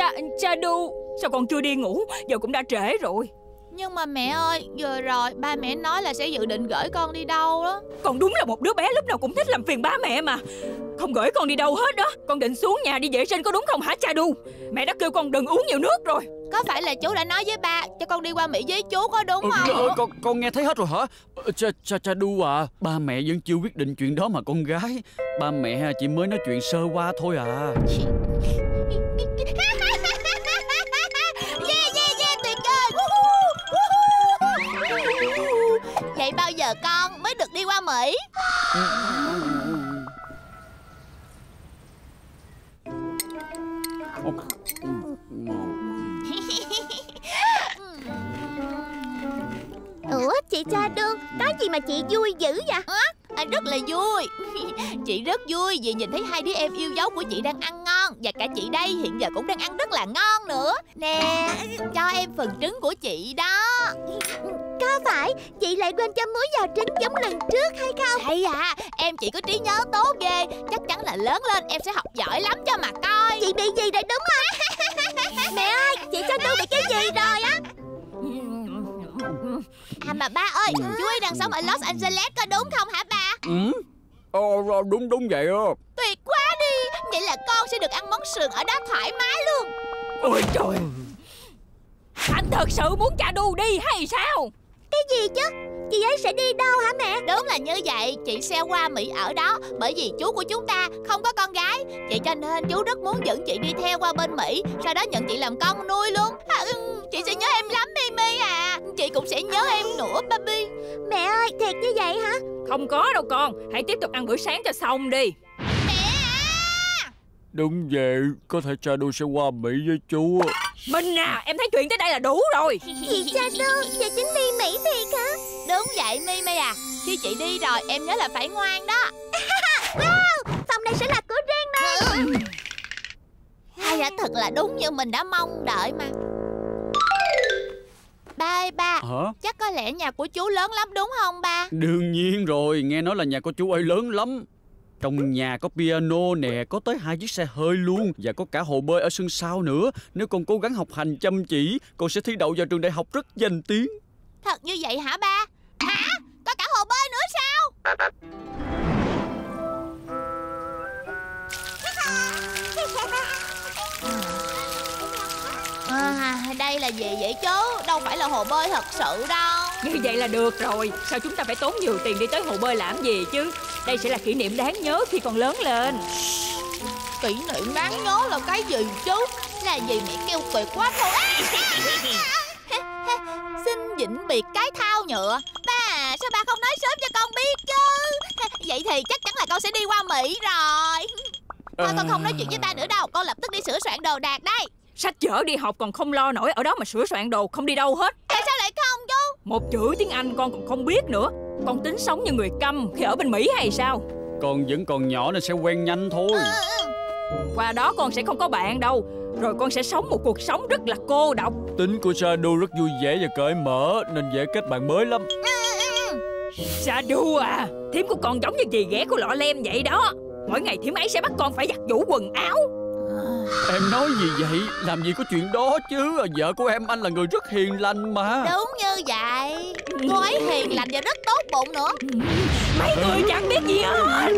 Cha Du, sao con chưa đi ngủ? Giờ cũng đã trễ rồi. Nhưng mà mẹ ơi, giờ rồi ba mẹ nói là sẽ dự định gửi con đi đâu đó. Con đúng là một đứa bé lúc nào cũng thích làm phiền ba mẹ mà. Không gửi con đi đâu hết đó. Con định xuống nhà đi vệ sinh có đúng không hả cha Du? Mẹ đã kêu con đừng uống nhiều nước rồi. Có phải là chú đã nói với ba cho con đi qua Mỹ với chú có đúng không? Con nghe thấy hết rồi hả? Cha Du à, ba mẹ vẫn chưa quyết định chuyện đó mà con gái. Ba mẹ chỉ mới nói chuyện sơ qua thôi à. Yeah, tuyệt vời. Vậy bao giờ con mới được đi qua Mỹ? Ủa chị Cha Du, có gì mà chị vui dữ vậy? Rất là vui. Chị rất vui vì nhìn thấy hai đứa em yêu dấu của chị đang ăn ngon. Và cả chị đây hiện giờ cũng đang ăn rất là ngon nữa. Nè, cho em phần trứng của chị đó. Có phải chị lại quên cho muối vào trứng giống lần trước hay không? Hay à, em chị có trí nhớ tốt ghê. Chắc chắn là lớn lên em sẽ học giỏi lắm cho mà coi. Chị bị gì rồi đúng không? Mẹ ơi, chị Cha Du bị cái gì rồi á? À mà ba ơi, chú ấy đang sống ở Los Angeles có đúng không hả ba? Đúng vậy á. Tuyệt quá đi. Vậy là con sẽ được ăn món sườn ở đó thoải mái luôn. Ôi trời, anh thật sự muốn cha Du đi hay sao? Cái gì chứ? Chị ấy sẽ đi đâu hả mẹ? Đúng là như vậy, chị sẽ qua Mỹ ở đó. Bởi vì chú của chúng ta không có con gái. Vậy cho nên chú rất muốn dẫn chị đi theo qua bên Mỹ, sau đó nhận chị làm con nuôi luôn. Chị sẽ nhớ em lắm Mimi à. Chị cũng sẽ nhớ em nữa baby. Mẹ ơi, thiệt như vậy hả? Không có đâu con, hãy tiếp tục ăn bữa sáng cho xong đi. Mẹ à! Đúng vậy, có thể cha Du sẽ qua Mỹ với chú. Minh à, em thấy chuyện tới đây là đủ rồi. Chị Cha Du, giờ chính đi Mỹ thiệt hả? Đúng vậy Mimi à. Khi chị đi rồi em nhớ là phải ngoan đó. Wow, phòng này sẽ là của riêng đây. Hay là thật là đúng như mình đã mong đợi mà. Ba ơi ba, Hả? chắc có lẽ nhà của chú lớn lắm đúng không ba? Đương nhiên rồi, nghe nói là nhà của chú ấy lớn lắm. Trong nhà có piano nè, có tới 2 chiếc xe hơi luôn. Và có cả hồ bơi ở sân sau nữa. Nếu con cố gắng học hành chăm chỉ, con sẽ thi đậu vào trường đại học rất danh tiếng. Thật như vậy hả ba? Hả? Có cả hồ bơi nữa sao? Đây là gì vậy chú? Đâu phải là hồ bơi thật sự đâu. Như vậy là được rồi. Sao chúng ta phải tốn nhiều tiền đi tới hồ bơi làm gì chứ? Đây sẽ là kỷ niệm đáng nhớ khi còn lớn lên. Kỷ niệm đáng nhớ là cái gì chú? Là gì mẹ kêu tuyệt quá thôi. Xin vĩnh biệt cái thao nhựa. Ba, sao ba không nói sớm cho con biết chứ? Vậy thì chắc chắn là con sẽ đi qua Mỹ rồi. Thôi con không nói chuyện với ba nữa đâu. Con lập tức đi sửa soạn đồ đạc đây. Sách vở đi học còn không lo nổi, ở đó mà sửa soạn đồ không đi đâu hết. Tại sao lại không chú? Một chữ tiếng Anh con còn không biết nữa. Con tính sống như người câm khi ở bên Mỹ hay sao? Con vẫn còn nhỏ nên sẽ quen nhanh thôi. Qua đó con sẽ không có bạn đâu. Rồi con sẽ sống một cuộc sống rất là cô độc. Tính của Cha Du rất vui vẻ và cởi mở nên dễ kết bạn mới lắm. Cha Du à, thím của con giống như dì ghẻ của lọ lem vậy đó. Mỗi ngày thím ấy sẽ bắt con phải giặt giũ quần áo. Em nói gì vậy? Làm gì có chuyện đó chứ. Vợ của em anh là người rất hiền lành mà. Đúng như vậy. Cô ấy hiền lành và rất tốt bụng nữa. Mấy người chẳng biết gì hết.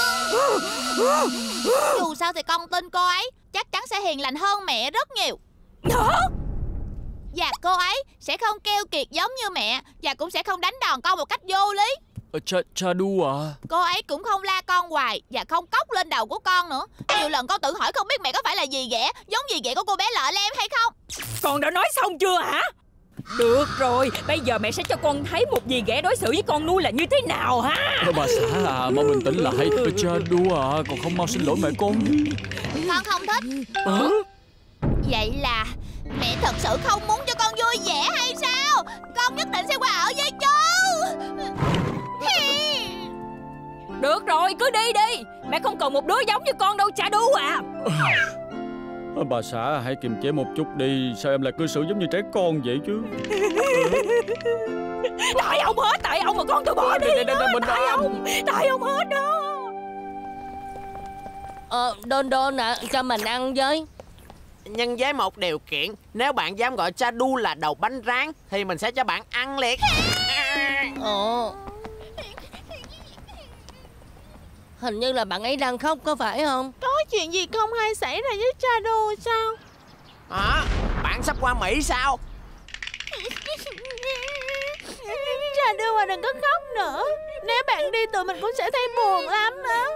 Dù sao thì con tin cô ấy chắc chắn sẽ hiền lành hơn mẹ rất nhiều. Hả? Và cô ấy sẽ không keo kiệt giống như mẹ. Và cũng sẽ không đánh đòn con một cách vô lý. Cha Du à, cô ấy cũng không la con hoài và không cốc lên đầu của con nữa. Nhiều lần con tự hỏi không biết mẹ có phải là dì ghẻ giống dì ghẻ của cô bé Lọ Lem hay không. Con đã nói xong chưa hả? Được rồi, bây giờ mẹ sẽ cho con thấy một dì ghẻ đối xử với con nuôi là như thế nào ha. bà xã à, mau bình tĩnh lại. Cha Du à, còn không mau xin lỗi mẹ con. Con không thích. Vậy là mẹ thật sự không muốn cho con vui vẻ hay sao? Con nhất định sẽ qua ở với chú. Được rồi, cứ đi đi. Mẹ không cần một đứa giống như con đâu Cha Du à. Bà xã hãy kiềm chế một chút đi. Sao em lại cư xử giống như trẻ con vậy chứ? Tại ông hết, tại ông mà con tôi bỏ đi. Tại ông hết đó. Đôn Đôn ạ, cho mình ăn với. Nhưng với một điều kiện, nếu bạn dám gọi Chadu là đầu bánh rán thì mình sẽ cho bạn ăn liệt. Ồ, hình như là bạn ấy đang khóc, có phải không? Có chuyện gì không hay xảy ra với Chadu sao? Bạn sắp qua Mỹ sao? Chadu à, đừng có khóc nữa. Nếu bạn đi tụi mình cũng sẽ thấy buồn lắm đó.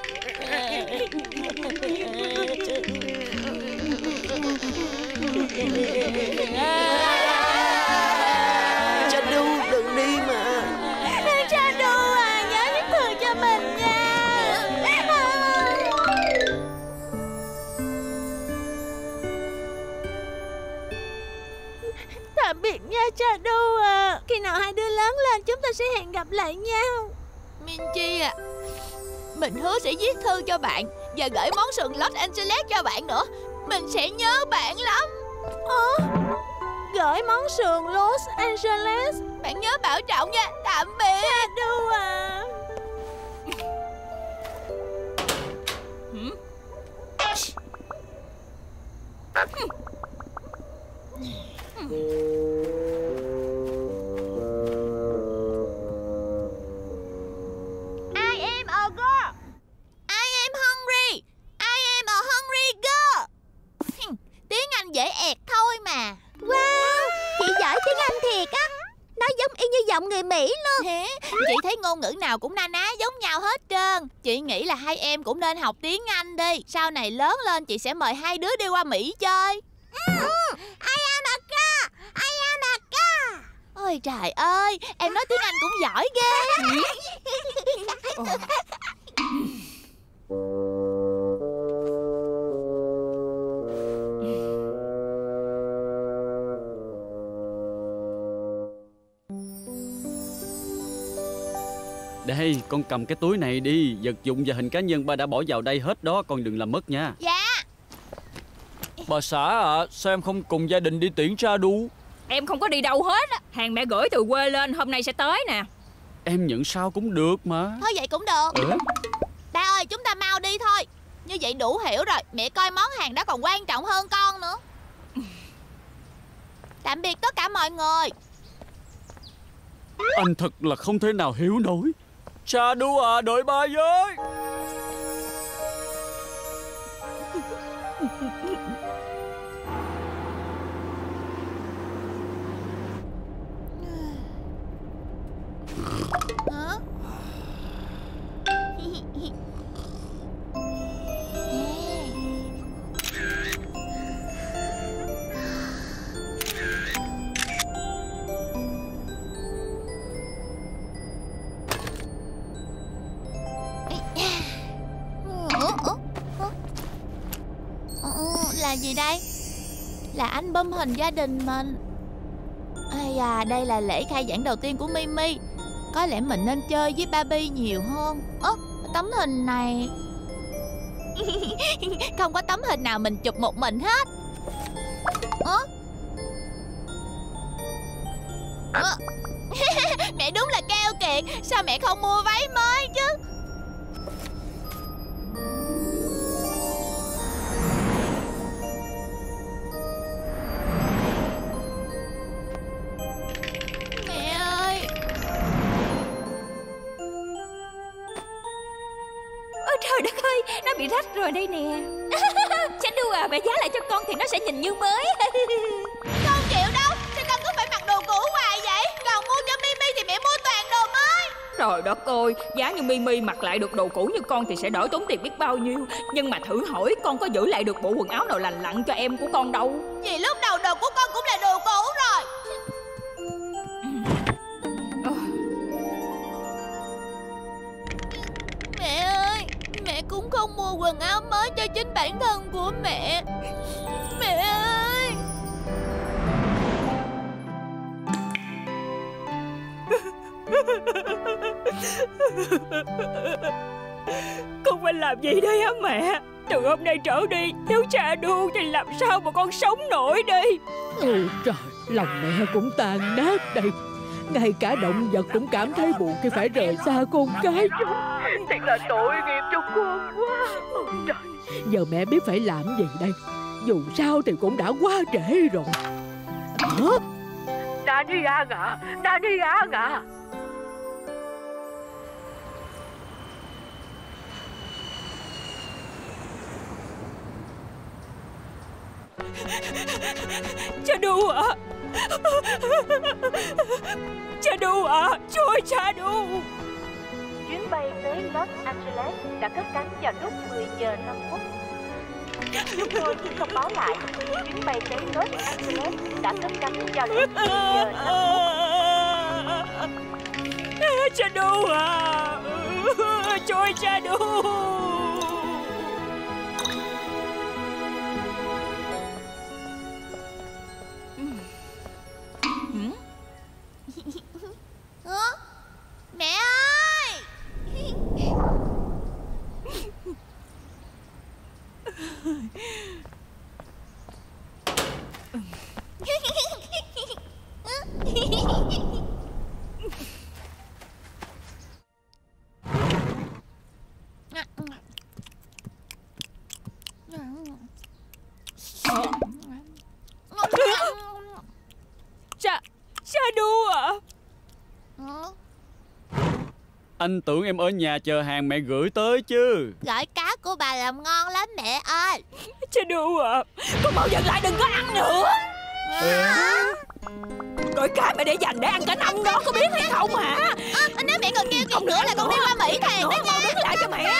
Chadu, đừng đi mà. Chadu à, nhớ viết thư cho mình nha. Tạm biệt nha Chadu à. Khi nào hai đứa lớn lên chúng ta sẽ hẹn gặp lại nhau. Minchi à, mình hứa sẽ viết thư cho bạn và gửi món sườn Los Angeles cho bạn nữa. Mình sẽ nhớ bạn lắm. Gửi món sườn Los Angeles. Bạn nhớ bảo trọng nha. Tạm biệt Chadu à. I am a girl. I am hungry. I am a hungry girl. Tiếng Anh dễ ẹt thôi mà. Wow, chị giỏi tiếng Anh thiệt á. Nó giống y như giọng người Mỹ luôn. Thế, chị thấy ngôn ngữ nào cũng na ná giống nhau hết trơn. Chị nghĩ là hai em cũng nên học tiếng Anh đi. Sau này lớn lên chị sẽ mời hai đứa đi qua Mỹ chơi. I am a girl. I am a girl. Ôi trời ơi, em nói tiếng Anh cũng giỏi ghê. Đây, con cầm cái túi này đi. Vật dụng và hình cá nhân ba đã bỏ vào đây hết đó. Con đừng làm mất nha. Dạ. Bà xã ạ, sao em không cùng gia đình đi tiễn Chadu? Em không có đi đâu hết á. Hàng mẹ gửi từ quê lên hôm nay sẽ tới nè. Em nhận sao cũng được mà. Thôi vậy cũng được. Ba ơi, chúng ta mau đi thôi. Như vậy đủ hiểu rồi. Mẹ coi món hàng đó còn quan trọng hơn con nữa. Tạm biệt tất cả mọi người. Anh thật là không thể nào hiểu nổi. Chadu à, đợi ba với. Hả? Là gì đây? Là anh bơm hình gia đình mình. Ây da, đây là lễ khai giảng đầu tiên của Mimi. Có lẽ mình nên chơi với Barbie nhiều hơn. Tấm hình này không có tấm hình nào mình chụp một mình hết. Mẹ đúng là keo kiệt. Sao mẹ không mua váy mới chứ? Mẹ ơi. Ôi trời đất ơi, nó bị rách rồi đây nè. Chadu à, mẹ giá lại cho con thì nó sẽ nhìn như mới. Không chịu đâu. Sao con cứ phải mặc đồ cũ hoài vậy? Còn mua cho Mimi thì mẹ mua toàn đồ mới. Trời đất ơi, giá như Mimi mặc lại được đồ cũ như con thì sẽ đỡ tốn tiền biết bao nhiêu. Nhưng mà thử hỏi con có giữ lại được bộ quần áo nào lành lặn cho em của con đâu. Vì lúc đầu đồ của con cũng là đồ cũ rồi. Mẹ ơi, mẹ cũng không mua quần áo mới cho chính bản thân của mẹ. Mẹ ơi. Con phải làm gì đây hả mẹ? Từ hôm nay trở đi, thiếu Chadu thì làm sao mà con sống nổi đi. Ôi trời, lòng mẹ cũng tan nát đây. Ngay cả động vật cũng cảm thấy buồn khi phải rời xa con cái chúng. Thật là tội nghiệp cho con quá. Ôi trời, giờ mẹ biết phải làm gì đây? Dù sao thì cũng đã quá trễ rồi. Hả? Nani An à, Nani An à. Chadu à, Chadu à, chú ơi Chadu. Chuyến bay tới Los Angeles đã cất cánh vào lúc 10 giờ 5 phút. Chúng tôi xin thông báo lại, chuyến bay tới Los Angeles đã cất cánh vào lúc 10 giờ 5 phút. Chadu à, chú ơi Chadu. Mẹ ơi! Chadu à. Anh tưởng em ở nhà chờ hàng mẹ gửi tới chứ. Gỏi cá của bà làm ngon lắm mẹ ơi. Chadu à, con mau dừng lại, đừng có ăn nữa. Gỏi cá mẹ để dành để ăn cả năm đó, có biết hay không hả? Nếu mẹ còn kêu chuyện nữa là con đi qua Mỹ thèm đó nha. Mau đứng lại cho mẹ.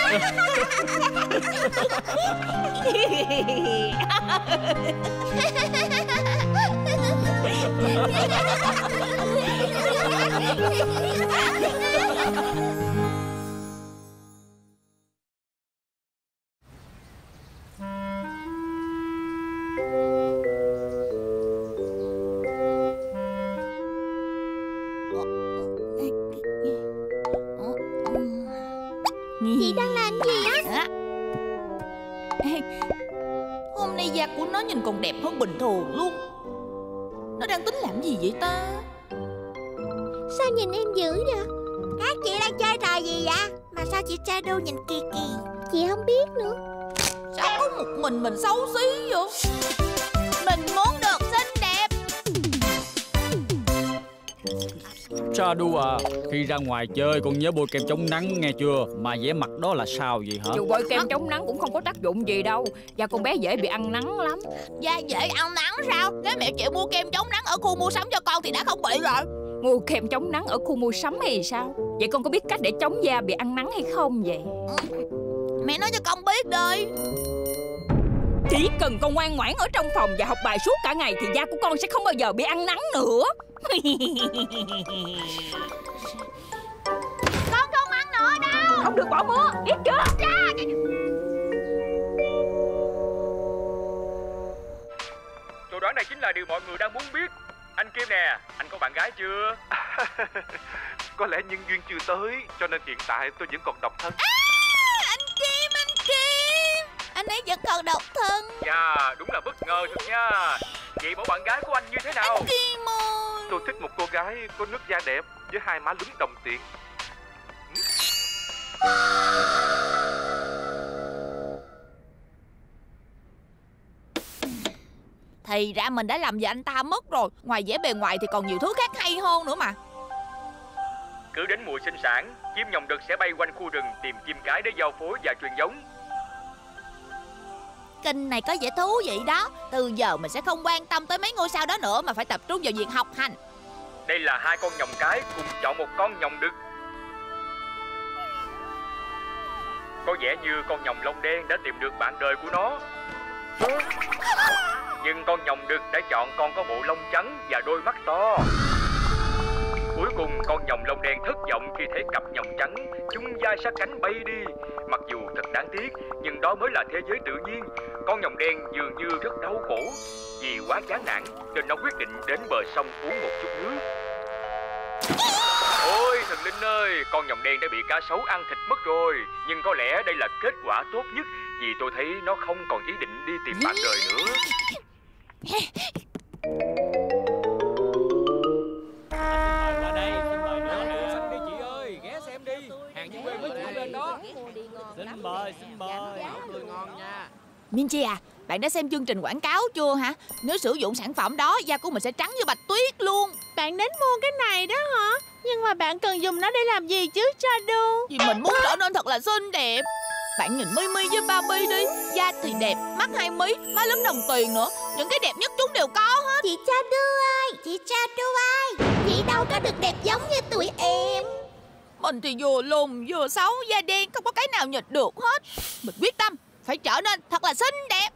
Chị đang làm gì á? Hôm nay da của nó nhìn còn đẹp hơn bình thường luôn. Nó đang tính làm gì vậy ta? Sao nhìn em dữ vậy? Các chị đang chơi trò gì vậy? Mà sao chị Shadow nhìn kỳ kỳ? Chị không biết nữa. Sao có một mình xấu xí vậy? Mình muốn được xinh đẹp. Chadu à, khi ra ngoài chơi con nhớ bôi kem chống nắng nghe chưa? Mà vẻ mặt đó là sao vậy hả? Dù bôi kem chống nắng cũng không có tác dụng gì đâu. Da con bé dễ bị ăn nắng lắm. Da dễ ăn nắng sao? Nếu mẹ chịu mua kem chống nắng ở khu mua sắm cho con thì đã không bị rồi. Mua kem chống nắng ở khu mua sắm hay sao? Vậy con có biết cách để chống da bị ăn nắng hay không vậy? Mẹ nói cho con biết đi. Chỉ cần con ngoan ngoãn ở trong phòng và học bài suốt cả ngày thì da của con sẽ không bao giờ bị ăn nắng nữa. Con không ăn nữa đâu. Không được bỏ mưa, biết chưa? Tôi đoán này chính là điều mọi người đang muốn biết. Anh Kim nè, anh có bạn gái chưa? Có lẽ nhân duyên chưa tới, cho nên hiện tại tôi vẫn còn độc thân. Anh Kim, anh ấy vẫn còn độc thân. Dạ, đúng là bất ngờ thật nha. Vậy mẫu bạn gái của anh như thế nào? Anh Kim ơi, Tôi thích một cô gái có nước da đẹp với hai má lúm đồng tiền. Thì ra mình đã làm gì anh ta mất rồi. Ngoài vẻ bề ngoài thì còn nhiều thứ khác hay hơn nữa mà. Cứ đến mùa sinh sản, chim nhồng đực sẽ bay quanh khu rừng tìm chim cái để giao phối và truyền giống. Kênh này có vẻ thú vị đó. Từ giờ mình sẽ không quan tâm tới mấy ngôi sao đó nữa, mà phải tập trung vào việc học hành. Đây là hai con nhồng cái cùng chọn một con nhồng đực. Có vẻ như con nhồng lông đen đã tìm được bạn đời của nó. Nhưng con nhồng đực đã chọn con có bộ lông trắng và đôi mắt to. Cuối cùng con nhồng lông đen thất vọng khi thấy cặp nhồng trắng chung vai sát cánh bay đi. Mặc dù thật đáng tiếc, nhưng đó mới là thế giới tự nhiên. Con nhồng đen dường như rất đau khổ. Vì quá chán nản nên nó quyết định đến bờ sông uống một chút nước. Ôi thần linh ơi, con nhồng đen đã bị cá sấu ăn thịt mất rồi. Nhưng có lẽ đây là kết quả tốt nhất, vì tôi thấy nó không còn ý định đi tìm bạn đời nữa. Qua đây, xin mời nữa hàng xanh đi chị ơi, ghé xem đi. Hàng dưới quê mới chịu lên đó. Xin mời, xin mời. Tươi ngon nha. Minchi à, Bạn đã xem chương trình quảng cáo chưa hả? Nếu sử dụng sản phẩm đó, da của mình sẽ trắng như bạch tuyết luôn. Bạn đến mua cái này đó hả? Nhưng mà bạn cần dùng nó để làm gì chứ, Shadow? Vì mình muốn trở nên thật là xinh đẹp. Bạn nhìn Mimi với Barbie đi. Da thì đẹp, mắt 2 mí, má lúm đồng tiền nữa. Những cái đẹp nhất chúng đều có hết. Chị Shadow ơi, chị đâu có được đẹp giống như tụi em. Mình thì vừa lùn vừa xấu, da đen, không có cái nào nhịn được hết. Mình quyết tâm phải trở nên thật là xinh đẹp.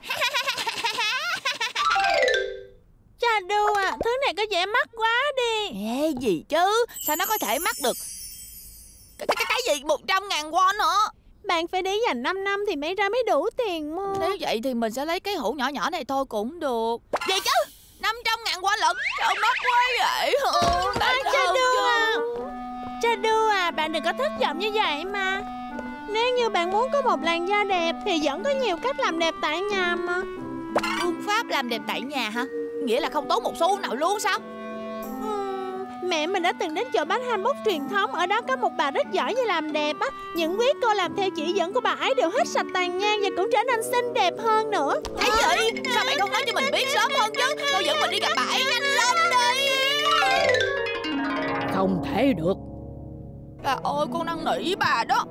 Shadow à, thứ này có vẻ mắc quá đi. Ê, gì chứ, sao nó có thể mắc được cái gì 100.000 won hả? Bạn phải để dành 5 năm thì mới đủ tiền mua. Nếu vậy thì mình sẽ lấy cái hũ nhỏ nhỏ này thôi cũng được. Gì chứ, 500.000 won lận. Trời, mắc quá vậy. Shadow à, bạn đừng có thất vọng như vậy mà. Nếu như bạn muốn có một làn da đẹp thì vẫn có nhiều cách làm đẹp tại nhà mà. Phương pháp làm đẹp tại nhà hả? Nghĩa là không tốn một xu nào luôn sao? Mẹ mình đã từng đến chợ bán hanbok truyền thống. Ở đó có một bà rất giỏi về làm đẹp á. Những quý cô làm theo chỉ dẫn của bà ấy đều hết sạch tàn nhang và cũng trở nên xinh đẹp hơn nữa. Cái gì? Sao bạn không nói cho mình biết sớm hơn chứ? Tôi dẫn mình đi gặp bà ấy nhanh lên đi. Không thể được. Bà ơi, con năn nỉ bà đó.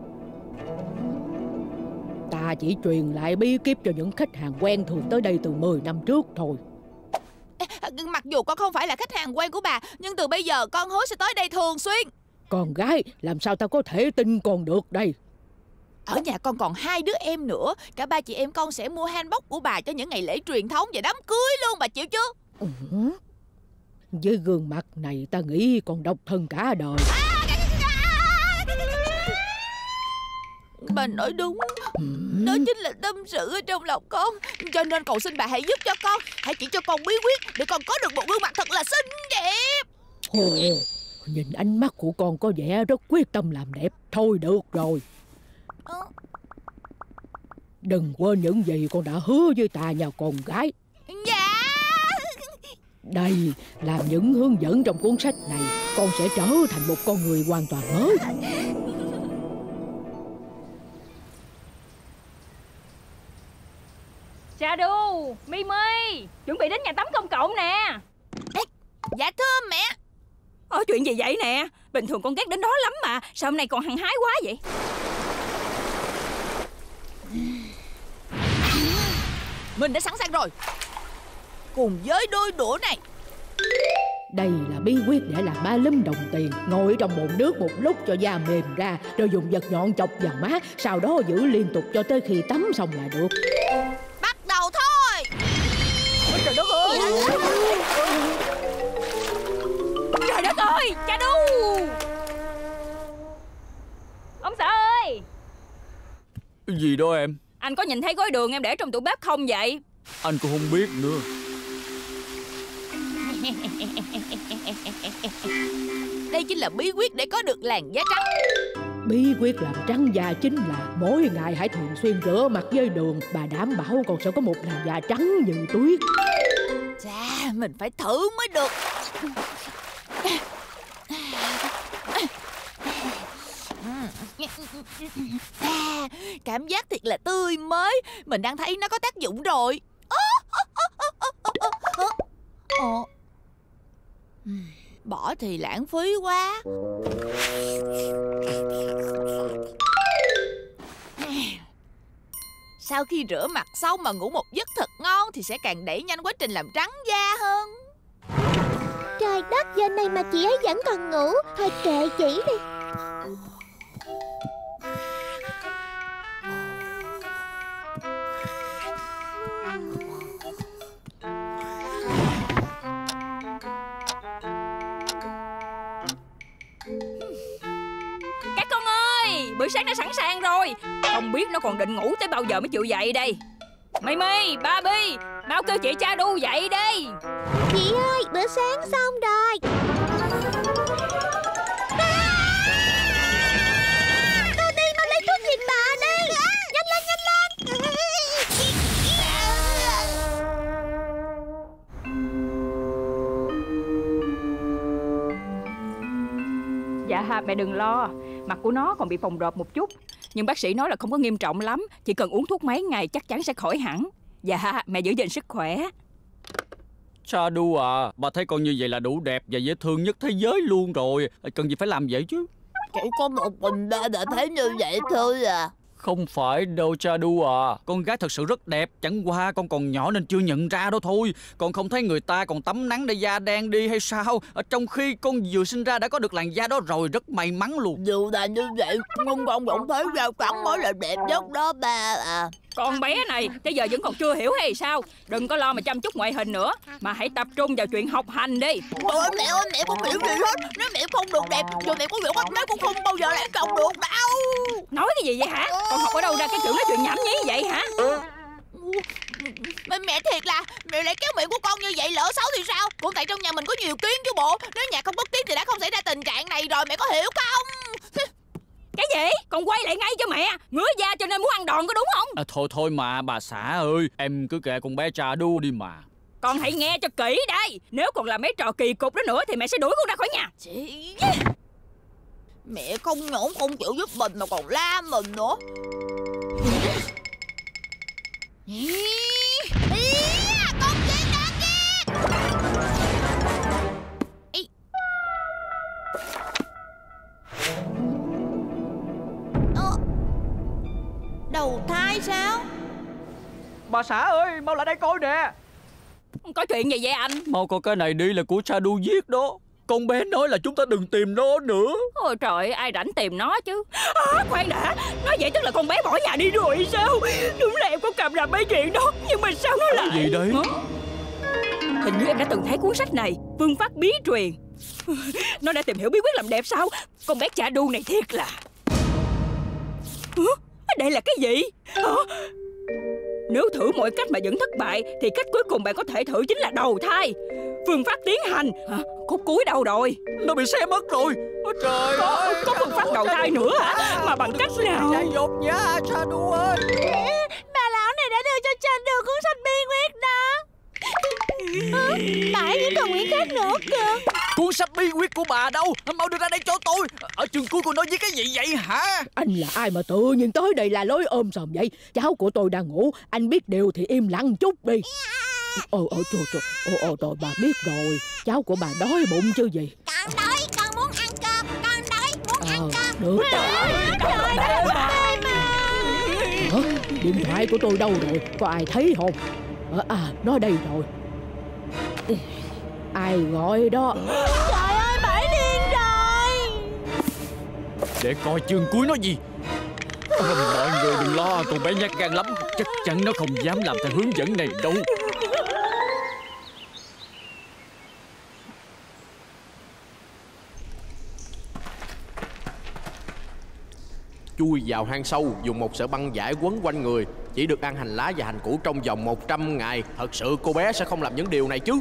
Ta chỉ truyền lại bí kíp cho những khách hàng quen thường tới đây từ 10 năm trước thôi. Mặc dù con không phải là khách hàng quen của bà, nhưng từ bây giờ con hứa sẽ tới đây thường xuyên. Con gái, làm sao ta có thể tin con được đây? Ở nhà con còn 2 đứa em nữa. Cả 3 chị em con sẽ mua hanbok của bà cho những ngày lễ truyền thống và đám cưới luôn, bà chịu chưa? Với gương mặt này ta nghĩ con độc thân cả đời. Bà nói đúng. Đó chính là tâm sự ở trong lòng con. Cho nên cầu xin bà hãy giúp cho con. Hãy chỉ cho con bí quyết để con có được một gương mặt thật là xinh đẹp. Nhìn ánh mắt của con có vẻ rất quyết tâm làm đẹp. Thôi được rồi, đừng quên những gì con đã hứa với ta nha con gái. Dạ. Đây là những hướng dẫn trong cuốn sách này. Con sẽ trở thành một con người hoàn toàn mới. Shadow, Mimi, chuẩn bị đến nhà tắm công cộng nè. Dạ thưa mẹ. Chuyện gì vậy nè? Bình thường con ghét đến đó lắm mà. Sao hôm nay còn hăng hái quá vậy? Mình đã sẵn sàng rồi. Cùng với đôi đũa này. Đây là bí quyết để làm má lúm đồng tiền. Ngồi trong bồn nước một lúc cho da mềm ra, rồi dùng vật nhọn chọc vào má. Sau đó giữ liên tục cho tới khi tắm xong là được. Bắt đầu thôi. Trời đất ơi. Trời đất ơi, Shadow. Ông xã ơi. Gì đó em? Anh có nhìn thấy gói đường em để trong tủ bếp không vậy? Anh cũng không biết nữa. Đây chính là bí quyết để có được làn da trắng. Bí quyết làm trắng da chính là mỗi ngày hãy thường xuyên rửa mặt với đường. Bà đảm bảo con sẽ có một làn da trắng như tuyết. Chà, mình phải thử mới được. Cảm giác thiệt là tươi mới. Mình đang thấy nó có tác dụng rồi. Bỏ thì lãng phí quá. Sau khi rửa mặt xong mà ngủ một giấc thật ngon thì sẽ càng đẩy nhanh quá trình làm trắng da hơn. Trời đất, giờ này mà chị ấy vẫn còn ngủ. Thôi kệ chị đi. Các con ơi, bữa sáng đã sẵn sàng rồi. Không biết nó còn định ngủ tới bao giờ mới chịu dậy đây. Mimi, Barbie, mau kêu chị Shadow dậy đi. Chị ơi, bữa sáng xong rồi. Cô đi mau lấy thuốc giùm bà đi. Nhanh lên, nhanh lên. Dạ, mẹ đừng lo. Mặt của nó còn bị phồng rộp một chút, nhưng bác sĩ nói là không có nghiêm trọng lắm. Chỉ cần uống thuốc mấy ngày chắc chắn sẽ khỏi hẳn. Dạ, mẹ giữ gìn sức khỏe. Chadu à, bà thấy con như vậy là đủ đẹp và dễ thương nhất thế giới luôn rồi. Cần gì phải làm vậy chứ? Chỉ có một mình ba đã thấy như vậy thôi à. Không phải đâu Chadu à. Con gái thật sự rất đẹp. Chẳng qua con còn nhỏ nên chưa nhận ra đó thôi. Con không thấy người ta còn tắm nắng để da đen đi hay sao? Trong khi con vừa sinh ra đã có được làn da đó rồi. Rất may mắn luôn. Dù là như vậy, nhưng con vẫn thấy da trắng mới là đẹp nhất đó ba à. Con bé này tới giờ vẫn còn chưa hiểu hay sao? Đừng có lo mà chăm chút ngoại hình nữa, mà hãy tập trung vào chuyện học hành đi. Ôi mẹ ơi, mẹ không hiểu gì hết. Nếu mẹ không được đẹp, dù mẹ có hiểu cách mấy cũng không bao giờ lấy chồng được đâu. Nói cái gì vậy hả? Con học ở đâu ra cái kiểu nói chuyện nhảm nhí vậy hả? Mẹ thiệt là mẹ lại kéo miệng của con như vậy, lỡ xấu thì sao? Cũng tại trong nhà mình có nhiều kiến chứ bộ. Nếu nhà không có kiến thì đã không xảy ra tình trạng này rồi, mẹ có hiểu không? Cái gì? Con quay lại ngay cho mẹ. Ngứa da cho nên muốn ăn đòn có đúng không? Thôi mà bà xã ơi, em cứ kệ con bé Chadu đi mà. Con hãy nghe cho kỹ đây. Nếu còn làm mấy trò kỳ cục đó nữa thì mẹ sẽ đuổi con ra khỏi nhà. Chị... Mẹ không nhổn không chịu giúp mình mà còn la mình nữa. Con chị đáng ghét. Đầu thai sao? Bà xã ơi, mau lại đây coi nè. Có chuyện gì vậy anh? Mau coi cái này đi, là của Chadu viết đó. Con bé nói là chúng ta đừng tìm nó nữa. Ôi trời, ai rảnh tìm nó chứ. Khoan đã, nói vậy tức là con bé bỏ nhà đi rồi sao? Đúng là em có cầm làm mấy chuyện đó, nhưng mà sao nó lại... Cái gì đấy? Hình như em đã từng thấy cuốn sách này, Phương pháp bí truyền. Nó đã tìm hiểu bí quyết làm đẹp sao? Con bé Chadu này thiệt là... Đây là cái gì? Nếu thử mọi cách mà vẫn thất bại thì cách cuối cùng bạn có thể thử chính là đầu thai. Phương pháp tiến hành. Khúc cuối đâu rồi? Nó bị xé mất rồi. Ôi trời ơi, có phương pháp đầu thai nữa hả? Mà bằng cách nào? Dột nha Chadu ơi. Bà lão này đã đưa cho Chadu cuốn sách bí quyết đó. Bà ấy vẫn còn quyển khác nữa kìa. Cuốn sách bí quyết của bà đâu? Mau đưa ra đây cho tôi. Ở chương cuối của nó viết cái gì vậy hả? Anh là ai mà tự nhiên tới đây là lối ôm sòm vậy? Cháu của tôi đang ngủ. Anh biết điều thì im lặng chút đi. Trời, bà biết rồi. Cháu của bà đói bụng chứ gì. Con đói, con muốn ăn cơm. Con đói, muốn ăn cơm. Được. Điện thoại của tôi đâu rồi? Có ai thấy không? Nó đây rồi. Ai gọi đó? Trời ơi, Bảy điên rồi. Để coi chương cuối nó gì. Mọi người đừng lo, con bé nhát gan lắm. Chắc chắn nó không dám làm theo hướng dẫn này đâu. Chui vào hang sâu, dùng một sợi băng vải quấn quanh người. Chỉ được ăn hành lá và hành củ trong vòng 100 ngày. Thật sự cô bé sẽ không làm những điều này chứ?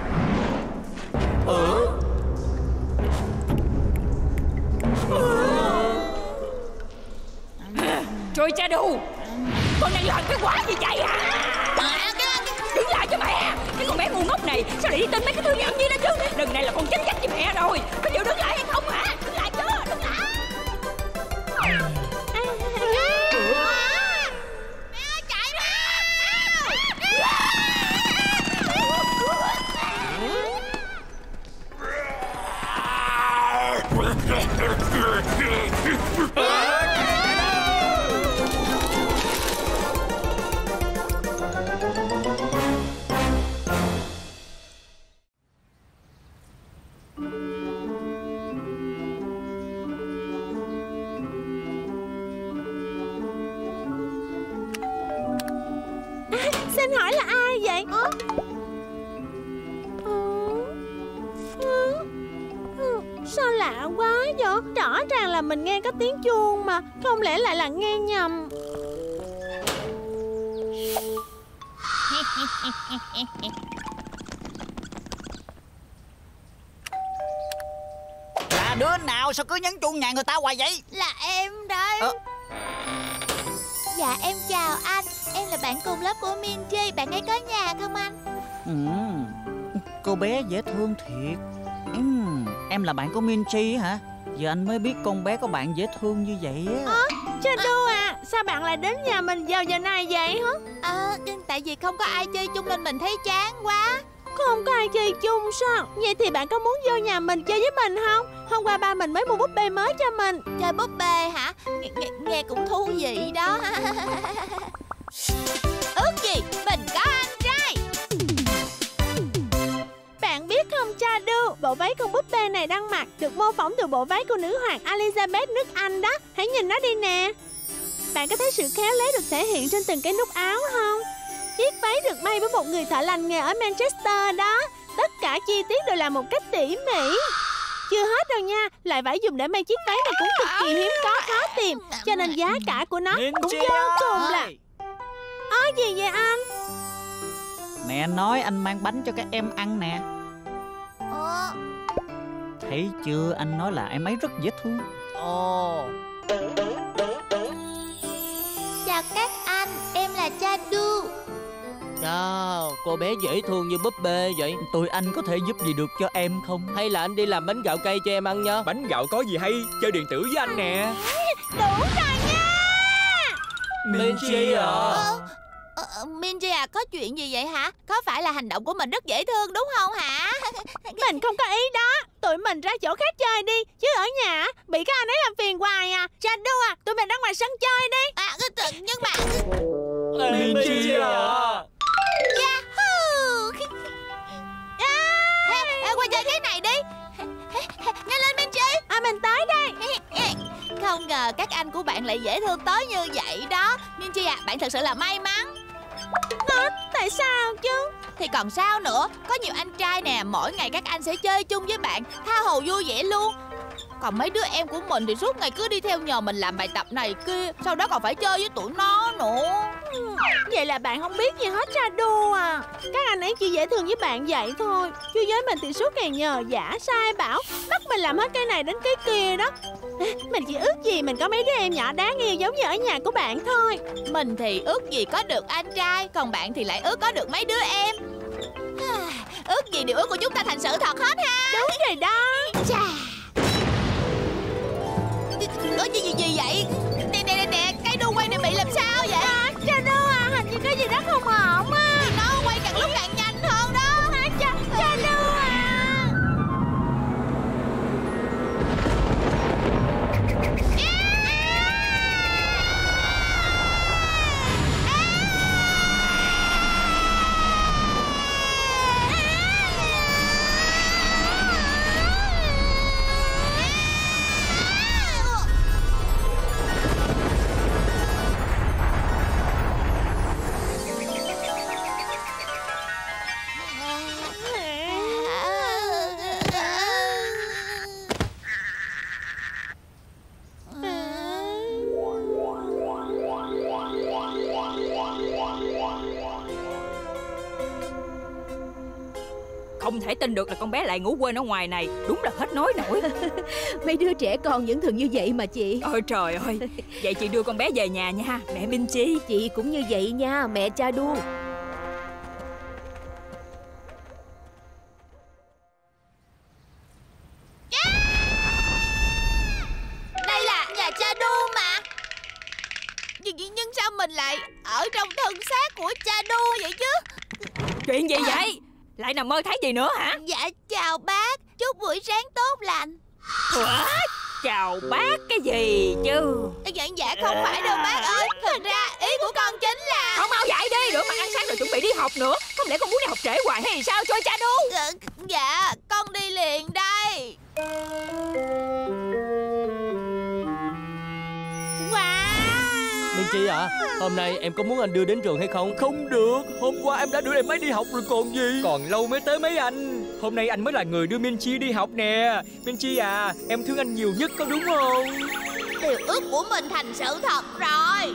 Trời Chadu, con đang làm cái quái gì vậy hả? Đứng lại cho mẹ. Cái con bé ngu ngốc này sao lại đi tin mấy cái thứ nhảm nhí đó chứ? Lần này là con chết chắc với mẹ rồi. Có chịu đứng lại hay không hả? Đứng lại chưa? Đứng lại. Xin hỏi là ai vậy? Sao lạ quá vậy? Rõ ràng là mình nghe có tiếng chuông mà. Không lẽ lại là nghe nhầm? Là đứa nào sao cứ nhấn chuông nhà người ta hoài vậy? Là em đây. Dạ em chào anh. Em là bạn cùng lớp của Minji. Bạn ấy có nhà không anh? Cô bé dễ thương thiệt. Em là bạn của Minji hả? Giờ anh mới biết con bé có bạn dễ thương như vậy á. Chadu à, sao bạn lại đến nhà mình vào giờ này vậy hả? Tại tại vì không có ai chơi chung nên mình thấy chán quá. Không có ai chơi chung sao? Vậy thì bạn có muốn vô nhà mình chơi với mình không? Hôm qua ba mình mới mua búp bê mới cho mình. Chơi búp bê hả? Nghe cũng thú vị đó. Ước gì mình có anh trai. Bạn biết không Chadu, bộ váy con búp bê này đang mặc được mô phỏng từ bộ váy của nữ hoàng Elizabeth nước Anh đó. Hãy nhìn nó đi nè. Bạn có thấy sự khéo léo được thể hiện trên từng cái nút áo không? Chiếc váy được may với một người thợ lành nghề ở Manchester đó. Tất cả chi tiết đều làm một cách tỉ mỉ. Chưa hết đâu nha, loại vải dùng để may chiếc váy này cũng cực kỳ hiếm có, khó tìm, cho nên giá cả của nó cũng vô cùng là... gì vậy anh? Mẹ nói anh mang bánh cho các em ăn nè. Thấy chưa, anh nói là em ấy rất dễ thương. Chào các anh, em là Chadu. Chào, cô bé dễ thương như búp bê vậy. Tụi anh có thể giúp gì được cho em không? Hay là anh đi làm bánh gạo cây cho em ăn nha. Bánh gạo có gì hay, chơi điện tử với anh nè. Đủ rồi nha. Minchi à? Minchi à, có chuyện gì vậy hả? Có phải là hành động của mình rất dễ thương đúng không hả? Mình không có ý đó. Tụi mình ra chỗ khác chơi đi. Chứ ở nhà bị các anh ấy làm phiền hoài à. Chadu à, tụi mình ra ngoài sân chơi đi. Nhưng mà... Minchi à? Yahoo! Qua chơi thế này đi. Nhanh lên Minchi. Mình tới đây. Không ngờ các anh của bạn lại dễ thương tới như vậy đó. Minchi à, bạn thật sự là may mắn. Tại sao chứ? Thì còn sao nữa. Có nhiều anh trai nè, mỗi ngày các anh sẽ chơi chung với bạn, tha hồ vui vẻ luôn. Còn mấy đứa em của mình thì suốt ngày cứ đi theo nhờ mình làm bài tập này kia, sau đó còn phải chơi với tụi nó nữa. Vậy là bạn không biết gì hết Chadu à. Các anh ấy chỉ dễ thương với bạn vậy thôi, chứ với mình thì suốt ngày nhờ vả sai bảo, bắt mình làm hết cái này đến cái kia đó. Mình chỉ ước gì mình có mấy đứa em nhỏ đáng yêu giống như ở nhà của bạn thôi. Mình thì ước gì có được anh trai, còn bạn thì lại ước có được mấy đứa em. Ước gì điều ước của chúng ta thành sự thật hết ha. Đúng rồi đó. Chà. Gì vậy? Nè, cây đu quay này bị làm sao vậy? Chadu à, hình như cái gì đó không ổn á. Thì nó quay càng lúc càng nhanh hơn đó. Chadu à. Không thể tin được là con bé lại ngủ quên ở ngoài này. Đúng là hết nói nổi. Mấy đứa trẻ con vẫn thường như vậy mà chị. Ôi trời ơi. Vậy chị đưa con bé về nhà nha, mẹ Minchi. Chị cũng như vậy nha, mẹ Chadu. Đây là nhà Chadu mà. Nhưng sao mình lại ở trong thân xác của Chadu vậy chứ? Chuyện gì vậy? Lại nằm mơ thấy gì nữa hả? Dạ chào bác, chúc buổi sáng tốt lành. Chào bác cái gì chứ? Dạ không phải đâu bác ơi. Thật ra ý của con chính là... Không, mau dậy đi, rửa mặt ăn sáng rồi chuẩn bị đi học nữa. Không lẽ con muốn đi học trễ hoài hay sao cho Chadu? Dạ, con đi liền đây. Minchi à, hôm nay em có muốn anh đưa đến trường hay không? Không được, hôm qua em đã đưa em ấy đi học rồi còn gì. Còn lâu mới tới mấy anh. Hôm nay anh mới là người đưa Minchi đi học nè. Minchi à, em thương anh nhiều nhất có đúng không? Điều ước của mình thành sự thật rồi.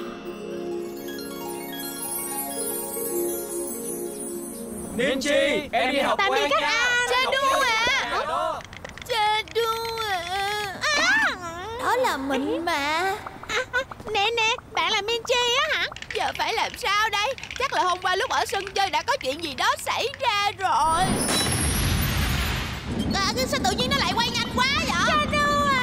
Minchi, em đi học Tạm biệt các anh. Chadu à. Chadu à. Đó là mình mà. Nè, bạn là Minchi á hả? Giờ phải làm sao đây? Chắc là hôm qua lúc ở sân chơi đã có chuyện gì đó xảy ra rồi. Sao tự nhiên nó lại quay nhanh quá vậy? Chadu à.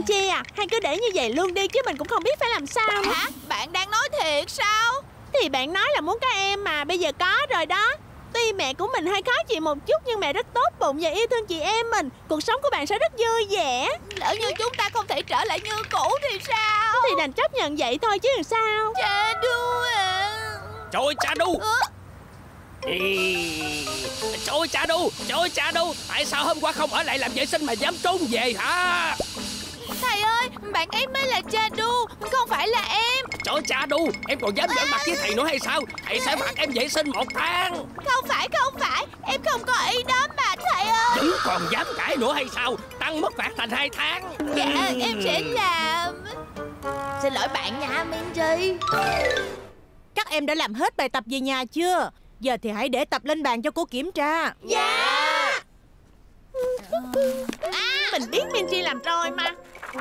Minchi à, hay cứ để như vậy luôn đi, chứ mình cũng không biết phải làm sao nữa. Hả? Bạn đang nói thiệt sao? Thì bạn nói là muốn có em mà, bây giờ có rồi đó. Tuy mẹ của mình hơi khó chịu một chút, nhưng mẹ rất tốt bụng và yêu thương chị em mình. Cuộc sống của bạn sẽ rất vui vẻ. Lỡ như chúng ta không thể trở lại như cũ thì sao? Thì đành chấp nhận vậy thôi chứ làm sao. Chadu à. Trời ơi Chadu. Trời ơi Chadu, tại sao hôm qua không ở lại làm vệ sinh mà dám trốn về hả? Thầy ơi, bạn ấy mới là Chadu, không phải là em. Trời ơi Chadu, em còn dám giỡn mặt với thầy nữa hay sao? Thầy sẽ phạt em vệ sinh 1 tháng. Không phải, em không có ý đó mà thầy ơi. Vẫn còn dám cãi nữa hay sao? Tăng mức phạt thành 2 tháng. Dạ, em sẽ làm. Xin lỗi bạn nha Minchi. Các em đã làm hết bài tập về nhà chưa? Giờ thì hãy để tập lên bàn cho cô kiểm tra. Dạ. Mình biết Minchi làm rồi mà.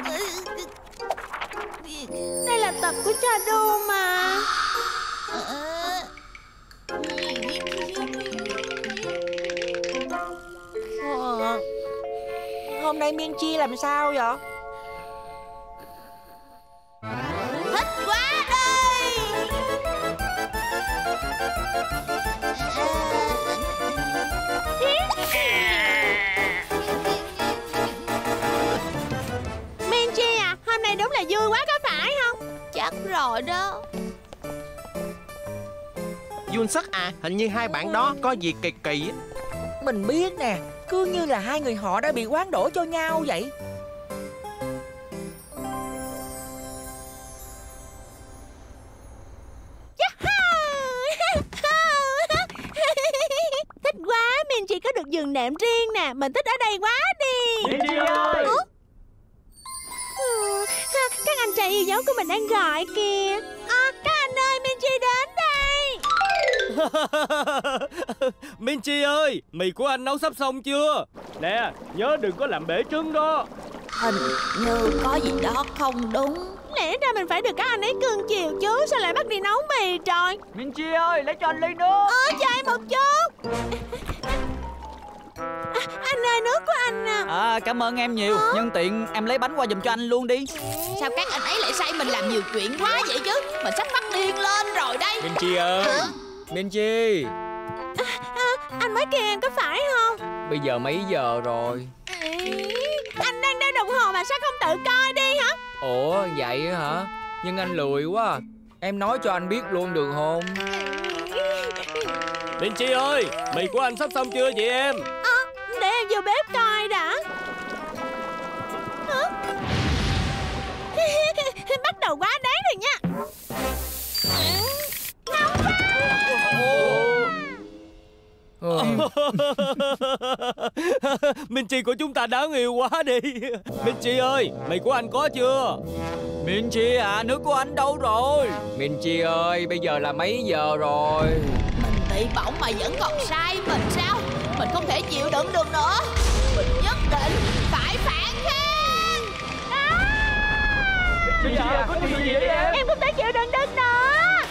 Đây là tập của Chadu mà. Hôm nay Minchi làm sao vậy? Thích quá đây. Minchi à, hôm nay đúng là vui quá có phải không? Chắc rồi đó. Junsuck à, hình như hai bạn đó có gì kỳ kỳ á. Mình biết nè, cứ như là hai người họ đã bị hoán đổi cho nhau vậy. Thích quá, Minchi có được giường nệm riêng nè. Mình thích ở đây quá đi. Minchi ơi. Các anh trai yêu dấu của mình đang gọi kìa. Các anh ơi, Minchi đến đây. Minchi ơi, mì của anh nấu sắp xong chưa? Nè, nhớ đừng có làm bể trứng đó. Hình như có gì đó không đúng. Lẽ ra mình phải được các anh ấy cưng chiều chứ. Sao lại bắt đi nấu mì trời? Minchi ơi, lấy cho anh ly nước. Chờ em một chút. Anh ơi, nước của anh à. Cảm ơn em nhiều. Nhân tiện em lấy bánh qua giùm cho anh luôn đi. Sao các anh ấy lại say mình làm nhiều chuyện quá vậy chứ? Mình sắp phát điên lên rồi đây. Minchi ơi. Minchi. Anh mới kêu em có phải không? Bây giờ mấy giờ rồi? Anh đang đeo đồng hồ mà sao không tự coi đi hả? Ủa vậy hả? Nhưng anh lười quá. Em nói cho anh biết luôn được không? Minchi ơi, mì của anh sắp xong chưa chị em? Để em vô bếp coi đã. Bắt đầu quá đáng rồi nha. Minchi của chúng ta đáng yêu quá đi. Minchi ơi, mì của anh có chưa? Minchi à, nước của anh đâu rồi? Minchi ơi, bây giờ là mấy giờ rồi? Mình bị bỏng mà vẫn còn sai mình sao? Mình không thể chịu đựng được nữa. Mình nhất định phải phản kháng. Minchi à, có chuyện gì vậy em? Em không thể chịu đựng được nữa.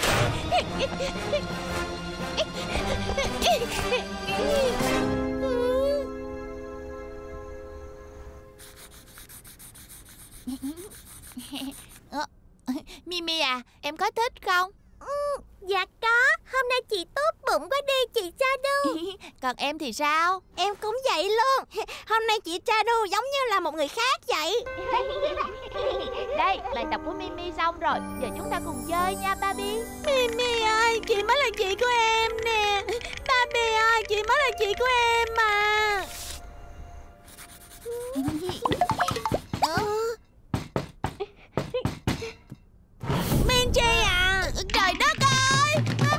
Mimi à, em có thích không? Dạ có, hôm nay chị tốt bụng quá đi chị Chadu. Còn em thì sao? Em cũng vậy luôn. Hôm nay chị Chadu giống như là một người khác vậy. Đây, bài tập của Mimi xong rồi. Giờ chúng ta cùng chơi nha Barbie. Mimi ơi, chị mới là chị của em nè. Barbie ơi, chị mới là chị của em mà. Minchi à. Trời đất ơi.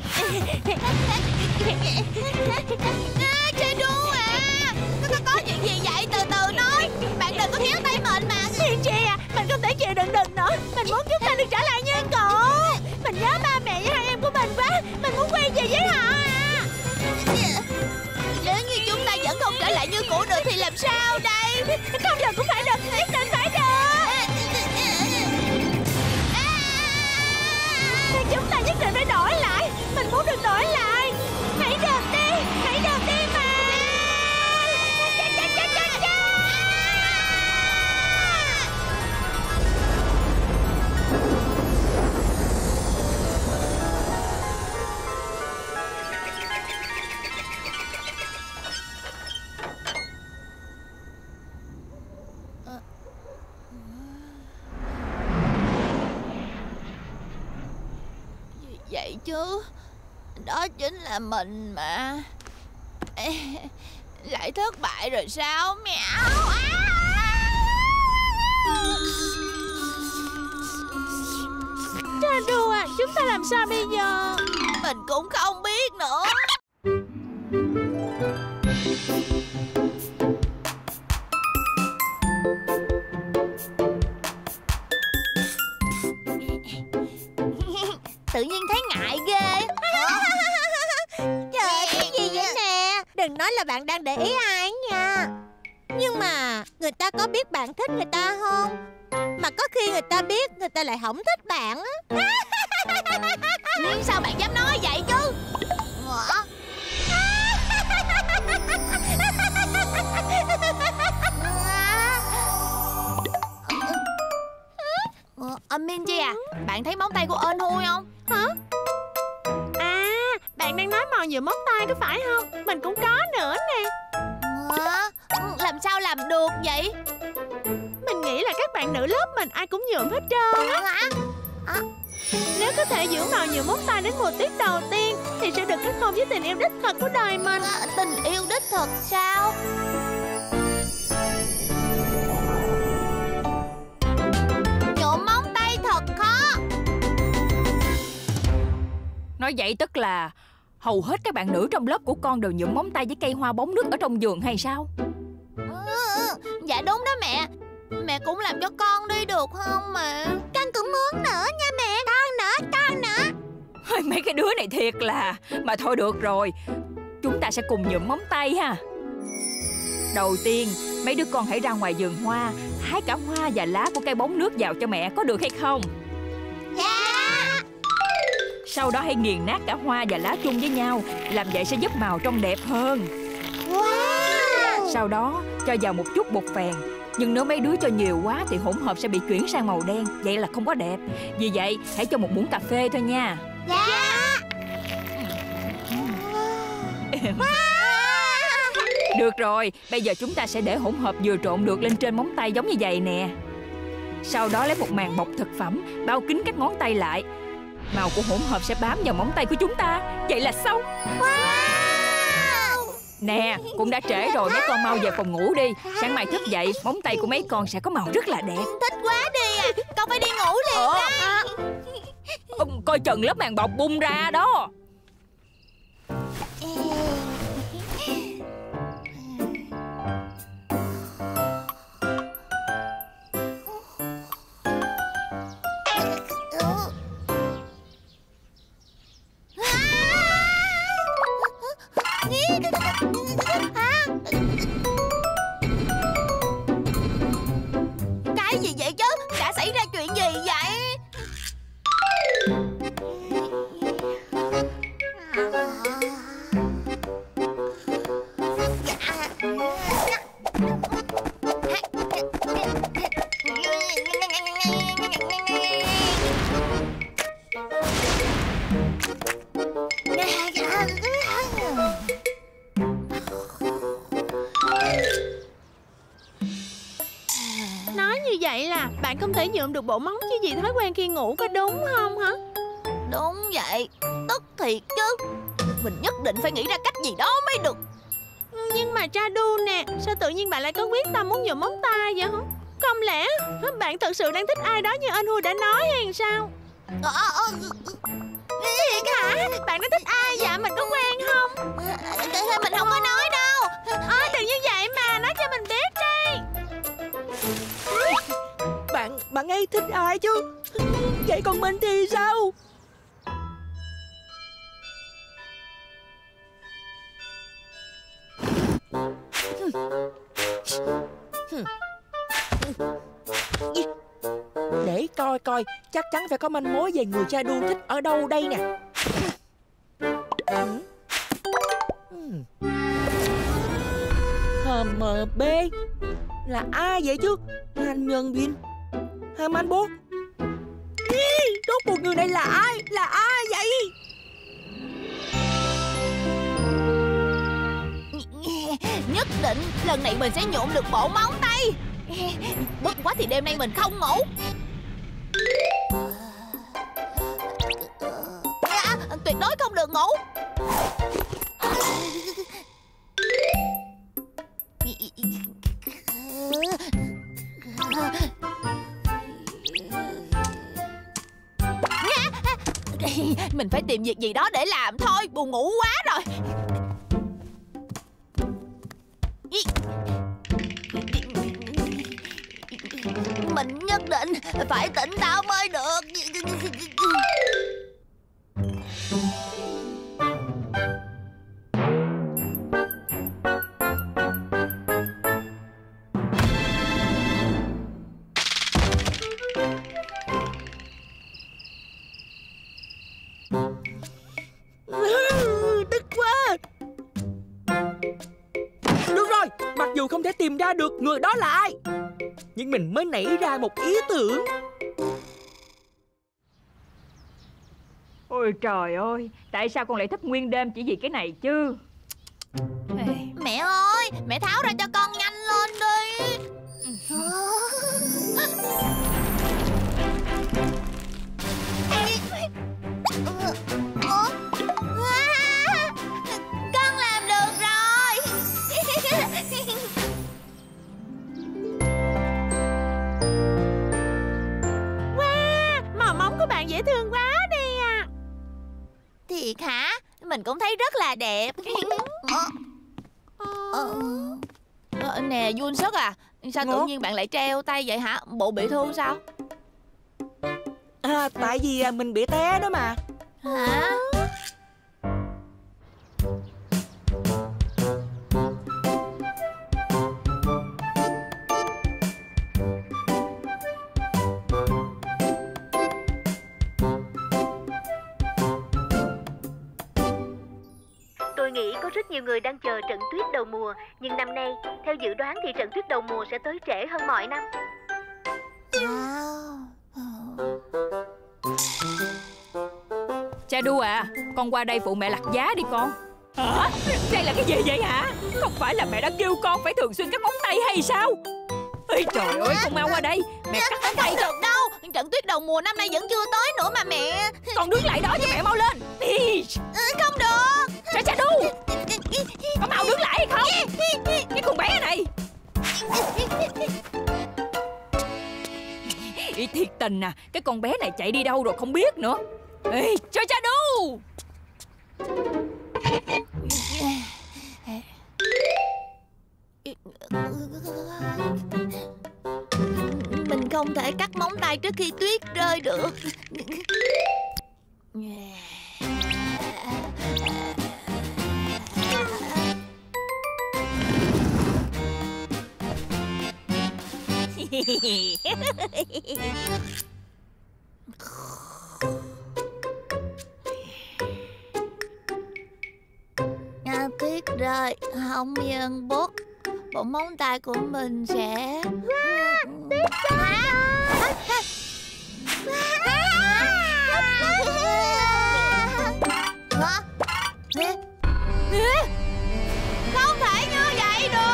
Chadu à, có chuyện gì vậy? Từ từ nói. Bạn đừng có kéo tay mình mà. Minchi à, mình không thể chịu đựng được nữa. Mình muốn chúng ta được trở lại như cũ. Mình nhớ ba mẹ với hai em của mình quá. Mình muốn quay về với họ à. Nếu như chúng ta vẫn không trở lại như cũ được thì làm sao đây? Không được cũng phải được, nhất định phải được. Chúng ta nhất định phải đổi lại. Mình muốn được đổi lại. Hãy được đi, hãy được đi mà. chứ. Đó chính là mình mà. Lại thất bại rồi sao? Mèo. Tradu à, chúng ta làm sao bây giờ? Mình cũng không biết nữa. Tự nhiên thấy ngại ghê. Trời, cái gì vậy nè? Đừng nói là bạn đang để ý ai nha. Nhưng mà người ta có biết bạn thích người ta không? Mà có khi người ta biết, người ta lại không thích bạn á. Sao bạn dám nói vậy chứ? Minji à, bạn thấy móng tay của ên Hui không? Hả? À, bạn đang nói màu nhựa móng tay có phải không? Mình cũng có nữa nè. Làm sao làm được vậy? Mình nghĩ là các bạn nữ lớp mình ai cũng nhuộm hết trơn á. Nếu có thể giữ màu nhuộm móng tay đến mùa tiết đầu tiên thì sẽ được kết hôn với tình yêu đích thực của đời mình. Tình yêu đích thực sao? Nhuộm móng tay thật khó. Nói vậy tức là hầu hết các bạn nữ trong lớp của con đều nhuộm móng tay với cây hoa bóng nước ở trong vườn hay sao? Dạ đúng đó mẹ. Mẹ cũng làm cho con đi được không mà? Con cũng muốn nữa nha mẹ. Con nữa. Mấy cái đứa này thiệt là. Mà thôi được rồi, chúng ta sẽ cùng nhuộm móng tay ha. Đầu tiên, mấy đứa con hãy ra ngoài vườn hoa, hái cả hoa và lá của cây bóng nước vào cho mẹ, có được hay không? Dạ. Sau đó hãy nghiền nát cả hoa và lá chung với nhau. Làm vậy sẽ giúp màu trông đẹp hơn. Wow. Sau đó cho vào một chút bột phèn. Nhưng nếu mấy đứa cho nhiều quá thì hỗn hợp sẽ bị chuyển sang màu đen. Vậy là không có đẹp. Vì vậy hãy cho một muỗng cà phê thôi nha. Dạ. Được rồi, bây giờ chúng ta sẽ để hỗn hợp vừa trộn được lên trên móng tay giống như vậy nè. Sau đó lấy một màng bọc thực phẩm bao kín các ngón tay lại. Màu của hỗn hợp sẽ bám vào móng tay của chúng ta. Vậy là xong. Nè, cũng đã trễ rồi, mấy con mau về phòng ngủ đi. Sáng mai thức dậy, móng tay của mấy con sẽ có màu rất là đẹp. Thích quá đi à, con phải đi ngủ liền đây. Coi chừng lớp màng bọc bung ra đó. Cái gì vậy chứ? Đã xảy ra chuyện gì vậy? Nói như vậy là bạn không thể nhuộm được bộ móng chứ gì thói quen khi ngủ, có đúng không hả? Đúng vậy, tức thiệt chứ. Mình nhất định phải nghĩ ra cách gì đó mới được. Nhưng mà Tradu nè, sao tự nhiên bạn lại có quyết tâm muốn nhuộm móng tay vậy hả? Không lẽ bạn thật sự đang thích ai đó như anh Hui đã nói hay sao? Thiệt hả? Bạn đã thích ai vậy? Mình có quen không? Mình không có nói đâu. Đừng như vậy mà, nói cho mình biết đi. Bạn ấy thích ai chứ? Vậy còn mình thì sao? Để coi chắc chắn phải có manh mối về người Tradu thích ở đâu đây nè. HMB là ai vậy chứ? Han Nhân Bin, Han Bố. Rốt cuộc người này là ai? Là ai vậy? Nhất định lần này mình sẽ nhuộm được bộ móng tay. Bất quá thì đêm nay mình không ngủ. đối không được ngủ. Mình phải tìm việc gì đó để làm thôi, buồn ngủ quá rồi. Mình nhất định phải tỉnh táo mới được. Tức quá. Được rồi, mặc dù không thể tìm ra được người đó là ai, nhưng mình mới nảy ra một ý tưởng. Ôi trời ơi, tại sao con lại thức nguyên đêm chỉ vì cái này chứ? Mẹ ơi, mẹ tháo ra cho con nhanh lên đi. Con làm được rồi. Wow, màu móng của bạn dễ thương quá đi à. Thiệt hả? Mình cũng thấy rất là đẹp. Nè Jun Sức à, sao tự nhiên bạn lại treo tay vậy hả? Bộ bị thương sao? Tại vì mình bị té đó mà. Hả? Tôi nghĩ có rất nhiều người đang chờ trận tuyết đầu mùa, nhưng năm nay, theo dự đoán thì trận tuyết đầu mùa sẽ tới trễ hơn mọi năm. Cha Đu à, con qua đây phụ mẹ lặt giá đi con. Hả? Đây là cái gì vậy hả? Không phải là mẹ đã kêu con phải thường xuyên cắt móng tay hay sao? Ê trời ơi, con mau qua đây. Mẹ cắt móng tay không được đâu. Trận tuyết đầu mùa năm nay vẫn chưa tới nữa mà mẹ. Con đứng lại đó cho mẹ mau lên. Không được. Cha Đu, con mau đứng lại hay không? Cái con bé này. Ý thiệt tình à, cái con bé này chạy đi đâu rồi không biết nữa. Ê, cho Cha Đu. Mình không thể cắt móng tay trước khi tuyết rơi được. Tuyết rơi không nhân bút, bộ móng tay của mình sẽ tuyết rơi. Không thể như vậy được.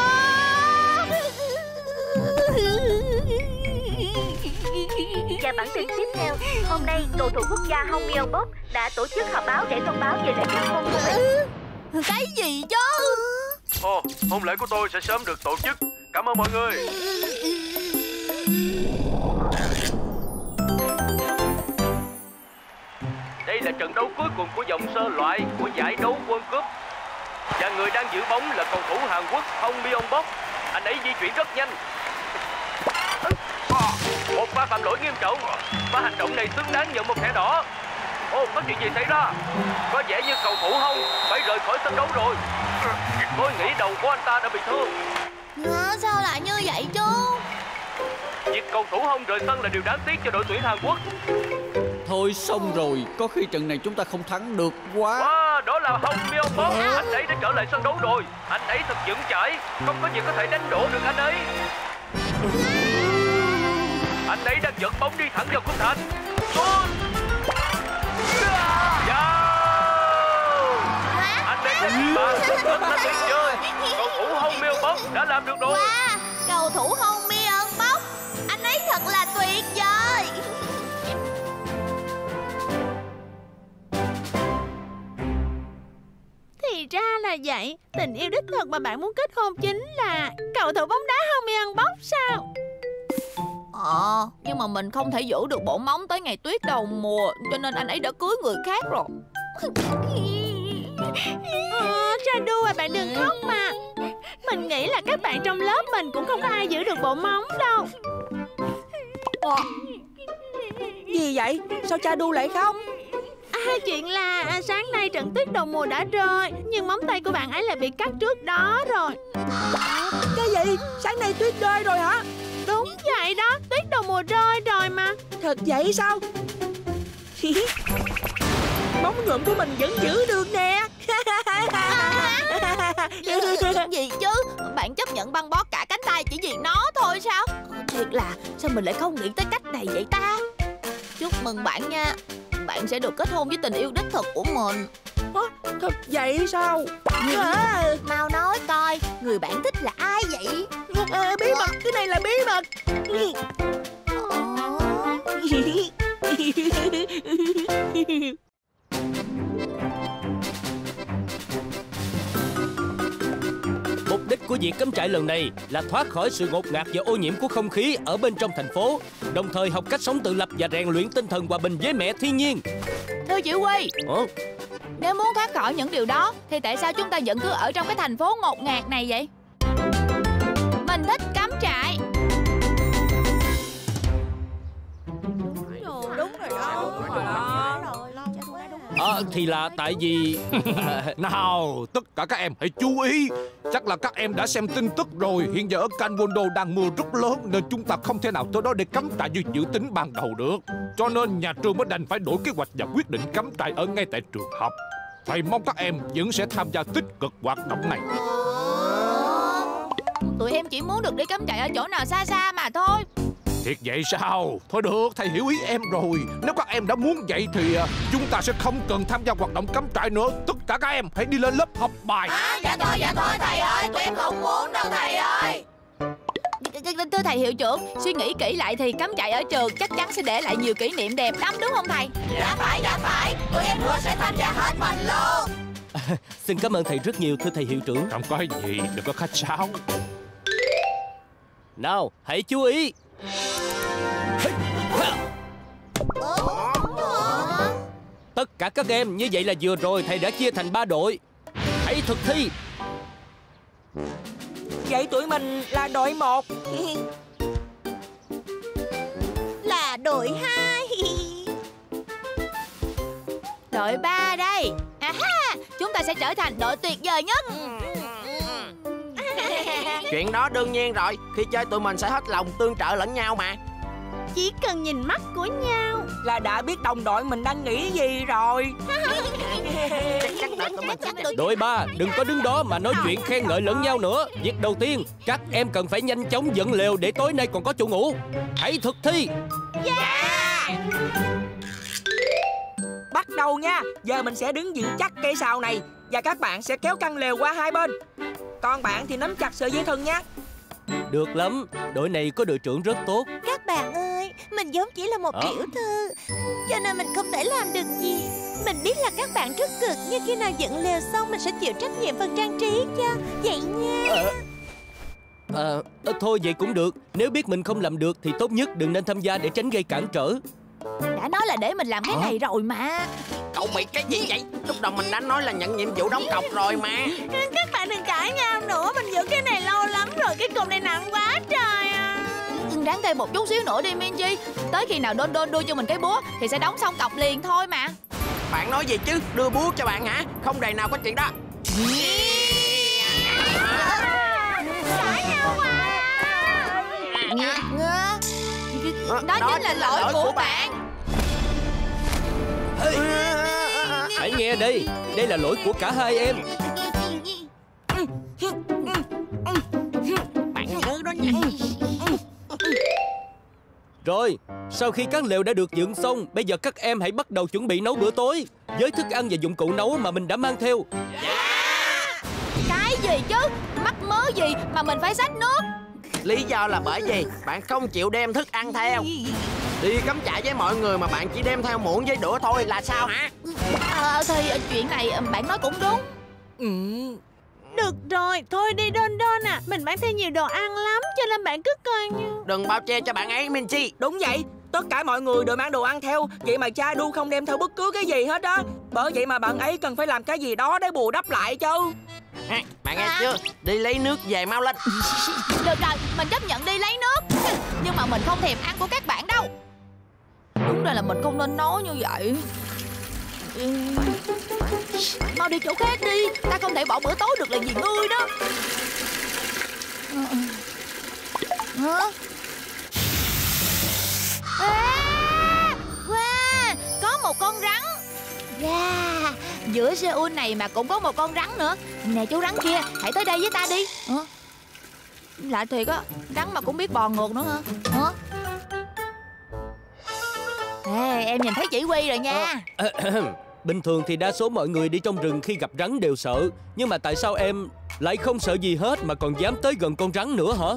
Và bản tin tiếp theo, hôm nay cầu thủ quốc gia Hong Myeongbok đã tổ chức họp báo để thông báo về lễ kết hôn của mình. Cái gì chứ? Ồ, hôn lễ của tôi sẽ sớm được tổ chức. Cảm ơn mọi người. Đây là trận đấu cuối cùng của vòng sơ loại của giải đấu World Cup. Và người đang giữ bóng là cầu thủ Hàn Quốc Hong Myeongbok. Anh ấy di chuyển rất nhanh. Một pha phạm lỗi nghiêm trọng và hành động này xứng đáng nhận một thẻ đỏ. Ồ, có chuyện gì xảy ra? Có vẻ như cầu thủ Hong phải rời khỏi sân đấu rồi. Tôi nghĩ đầu của anh ta đã bị thương. Sao lại như vậy chứ? Việc cầu thủ Hong rời sân là điều đáng tiếc cho đội tuyển Hàn Quốc. Thôi xong rồi, có khi trận này chúng ta không thắng được quá. Đó là Hong Myeongbok. Anh ấy đã trở lại sân đấu rồi. Anh ấy thật vững chãi, không có gì có thể đánh đổ được anh ấy. Anh ấy đang dẫn bóng đi thẳng vào khung thành. Anh ấy đã ghi bàn, rất là tuyệt vời. Cầu thủ Hong Myeongbok đã làm được rồi. Cầu thủ Hong Myeongbok, anh ấy thật là tuyệt vời. 1 vậy? Tình yêu đích thực mà bạn muốn kết hôn chính là cầu thủ bóng đá không bị ăn bóc sao? Nhưng mà mình không thể giữ được bộ móng tới ngày tuyết đầu mùa, cho nên anh ấy đã cưới người khác rồi. Chandu bạn đừng khóc mà. Mình nghĩ là các bạn trong lớp mình cũng không có ai giữ được bộ móng đâu. Gì vậy? Sao Chandu lại khóc? Chuyện là sáng nay trận tuyết đầu mùa đã rơi, nhưng móng tay của bạn ấy lại bị cắt trước đó rồi. Cái gì? Sáng nay tuyết rơi rồi hả? Đúng vậy đó, tuyết đầu mùa rơi rồi mà. Thật vậy sao? Móng nhuộm của mình vẫn giữ được nè. Gì chứ? Bạn chấp nhận băng bó cả cánh tay chỉ vì nó thôi sao? Thiệt là sao mình lại không nghĩ tới cách này vậy ta? Chúc mừng bạn nha. Bạn sẽ được kết hôn với tình yêu đích thực của mình. Thật vậy sao? Mau nói coi, người bạn thích là ai vậy? Bí mật, cái này là bí mật. Mục đích của việc cắm trại lần này là thoát khỏi sự ngột ngạt và ô nhiễm của không khí ở bên trong thành phố, đồng thời học cách sống tự lập và rèn luyện tinh thần hòa bình với mẹ thiên nhiên. Thưa chỉ huy, nếu muốn thoát khỏi những điều đó thì tại sao chúng ta vẫn cứ ở trong cái thành phố ngột ngạt này vậy? Mình thích cắm trại. Đúng rồi đó. Thì là tại vì Nào, tất cả các em hãy chú ý. Chắc là các em đã xem tin tức rồi. Hiện giờ ở Kanwondo đang mưa rất lớn, nên chúng ta không thể nào tới đó để cắm trại như dự tính ban đầu được. Cho nên nhà trường mới đành phải đổi kế hoạch và quyết định cắm trại ở ngay tại trường học. Thầy mong các em vẫn sẽ tham gia tích cực hoạt động này. Tụi em chỉ muốn được đi cắm trại ở chỗ nào xa xa mà thôi. Thiệt vậy sao? Thôi được, thầy hiểu ý em rồi. Nếu các em đã muốn vậy thì chúng ta sẽ không cần tham gia hoạt động cắm trại nữa. Tất cả các em hãy đi lên lớp học bài. Dạ thôi thầy ơi, tụi em không muốn đâu thầy ơi. Thưa thầy hiệu trưởng, suy nghĩ kỹ lại thì cắm trại ở trường chắc chắn sẽ để lại nhiều kỷ niệm đẹp lắm đúng không thầy? Dạ phải, tụi em hứa sẽ tham gia hết mình luôn. Xin cảm ơn thầy rất nhiều thưa thầy hiệu trưởng. Không có gì, đừng có khách sáo. Nào, hãy chú ý. Tất cả các em, như vậy là vừa rồi thầy đã chia thành 3 đội. Hãy thực thi. Vậy tụi mình là đội 1. Là đội 2. Đội 3 đây. Chúng ta sẽ trở thành đội tuyệt vời nhất. Chuyện đó đương nhiên rồi. Khi chơi tụi mình sẽ hết lòng tương trợ lẫn nhau mà. Chỉ cần nhìn mắt của nhau là đã biết đồng đội mình đang nghĩ gì rồi. Đội 3, đừng có đứng đó mà nói chuyện khen ngợi lẫn nhau nữa. Việc đầu tiên, các em cần phải nhanh chóng dựng lều để tối nay còn có chỗ ngủ. Hãy thực thi. Bắt đầu nha. Giờ mình sẽ đứng vững chắc cây sào này, và các bạn sẽ kéo căn lều qua hai bên. Còn bạn thì nắm chặt sợi dây thừng nha. Được lắm, đội này có đội trưởng rất tốt. Các bạn ơi, mình vốn chỉ là một tiểu thư, cho nên mình không thể làm được gì. Mình biết là các bạn rất cực, nhưng khi nào dựng lều xong mình sẽ chịu trách nhiệm phần trang trí cho. Vậy nha. Thôi vậy cũng được. Nếu biết mình không làm được thì tốt nhất đừng nên tham gia để tránh gây cản trở. Đã nói là để mình làm cái này rồi mà. Cậu bị cái gì vậy? Lúc đầu mình đã nói là nhận nhiệm vụ đóng cọc rồi mà. Các bạn đừng cãi nhau nữa. Mình giữ cái này lâu lắm rồi. Cái cục này nặng quá trời à. Ráng thêm một chút xíu nữa đi Minchi. Tới khi nào Don đưa cho mình cái búa thì sẽ đóng xong cọc liền thôi mà. Bạn nói gì chứ? Đưa búa cho bạn hả? Không đời nào có chuyện đó. Cãi nhau mà. Đó chính là lỗi của bạn. Hãy nghe đây, đây là lỗi của cả hai em. Bạn nhớ đó nha. Rồi, sau khi các lều đã được dựng xong, bây giờ các em hãy bắt đầu chuẩn bị nấu bữa tối với thức ăn và dụng cụ nấu mà mình đã mang theo. Cái gì chứ? Mắc mớ gì mà mình phải xách nước? Lý do là bởi vì bạn không chịu đem thức ăn theo. Đi cắm trại với mọi người mà bạn chỉ đem theo muỗng với đũa thôi là sao hả? Thì chuyện này bạn nói cũng đúng. Được rồi, thôi đi Đôn Đôn à. Mình mang theo nhiều đồ ăn lắm, cho nên bạn cứ coi như... Đừng bao che cho bạn ấy, Minchi. Đúng vậy, tất cả mọi người đều mang đồ ăn theo. Vậy mà cha Du không đem theo bất cứ cái gì hết á. Bởi vậy mà bạn ấy cần phải làm cái gì đó để bù đắp lại chứ. Bạn nghe chưa? Đi lấy nước về mau lên. Được rồi, mình chấp nhận đi lấy nước. Nhưng mà mình không thèm ăn của các bạn đâu. Đúng ra là mình không nên nói như vậy. Mau đi chỗ khác đi. Ta không thể bỏ bữa tối được là vì ngươi đó. Hả? Wow, có một con rắn. Yeah, giữa Seoul này mà cũng có một con rắn nữa. Nè chú rắn kia, hãy tới đây với ta đi. Lạ thiệt á, rắn mà cũng biết bò ngược nữa hả? Em nhìn thấy chỉ huy rồi nha. Bình thường thì đa số mọi người đi trong rừng khi gặp rắn đều sợ. Nhưng mà tại sao em lại không sợ gì hết mà còn dám tới gần con rắn nữa hả?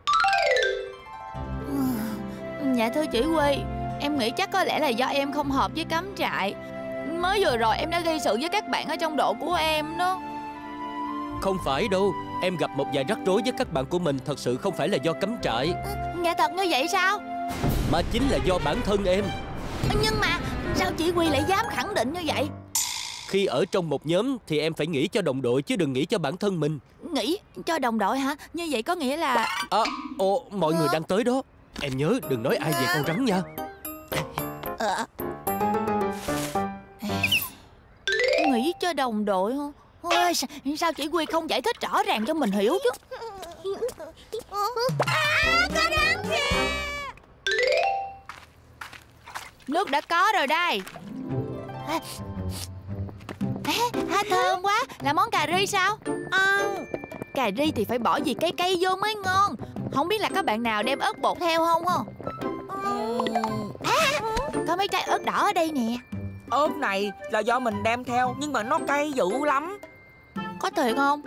Dạ thưa chỉ huy, em nghĩ chắc có lẽ là do em không hợp với cắm trại. Mới vừa rồi em đã gây sự với các bạn ở trong đội của em đó. Không phải đâu, em gặp một vài rắc rối với các bạn của mình thật sự không phải là do cắm trại. Dạ thật như vậy sao? Mà chính là do bản thân em. Nhưng mà sao chỉ huy lại dám khẳng định như vậy? Khi ở trong một nhóm thì em phải nghĩ cho đồng đội chứ đừng nghĩ cho bản thân mình. Nghĩ cho đồng đội hả? Như vậy có nghĩa là... Mọi người đang tới đó. Em nhớ đừng nói ai về con rắn nha. Nghĩ cho đồng đội hả? Ôi, sao chỉ huy không giải thích rõ ràng cho mình hiểu chứ? Có rắn kìa. Nước đã có rồi đây. Thơm quá. Là món cà ri sao? Cà ri thì phải bỏ gì cây vô mới ngon. Không biết là các bạn nào đem ớt bột theo không? Có mấy trái ớt đỏ ở đây nè. Ớt này là do mình đem theo, nhưng mà nó cay dữ lắm. Có thiệt không?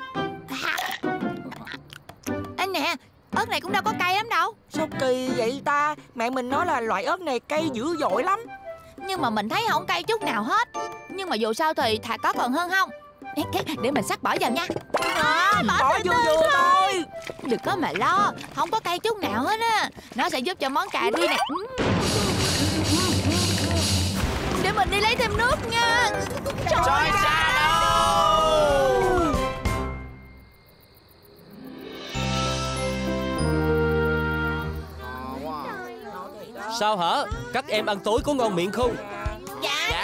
Anh nè, ớt này cũng đâu có cay lắm đâu. Sao kỳ vậy ta? Mẹ mình nói là loại ớt này cay dữ dội lắm. Nhưng mà mình thấy không cay chút nào hết. Nhưng mà dù sao thì thà có còn hơn không. Để mình sắc bỏ vào nha. Bỏ vừa thôi. Đừng có mà lo, không có cay chút nào hết á. Nó sẽ giúp cho món cà ri này. Để mình đi lấy thêm nước nha. Trời xa đâu. Sao hả? Các em ăn tối có ngon miệng không? Dạ.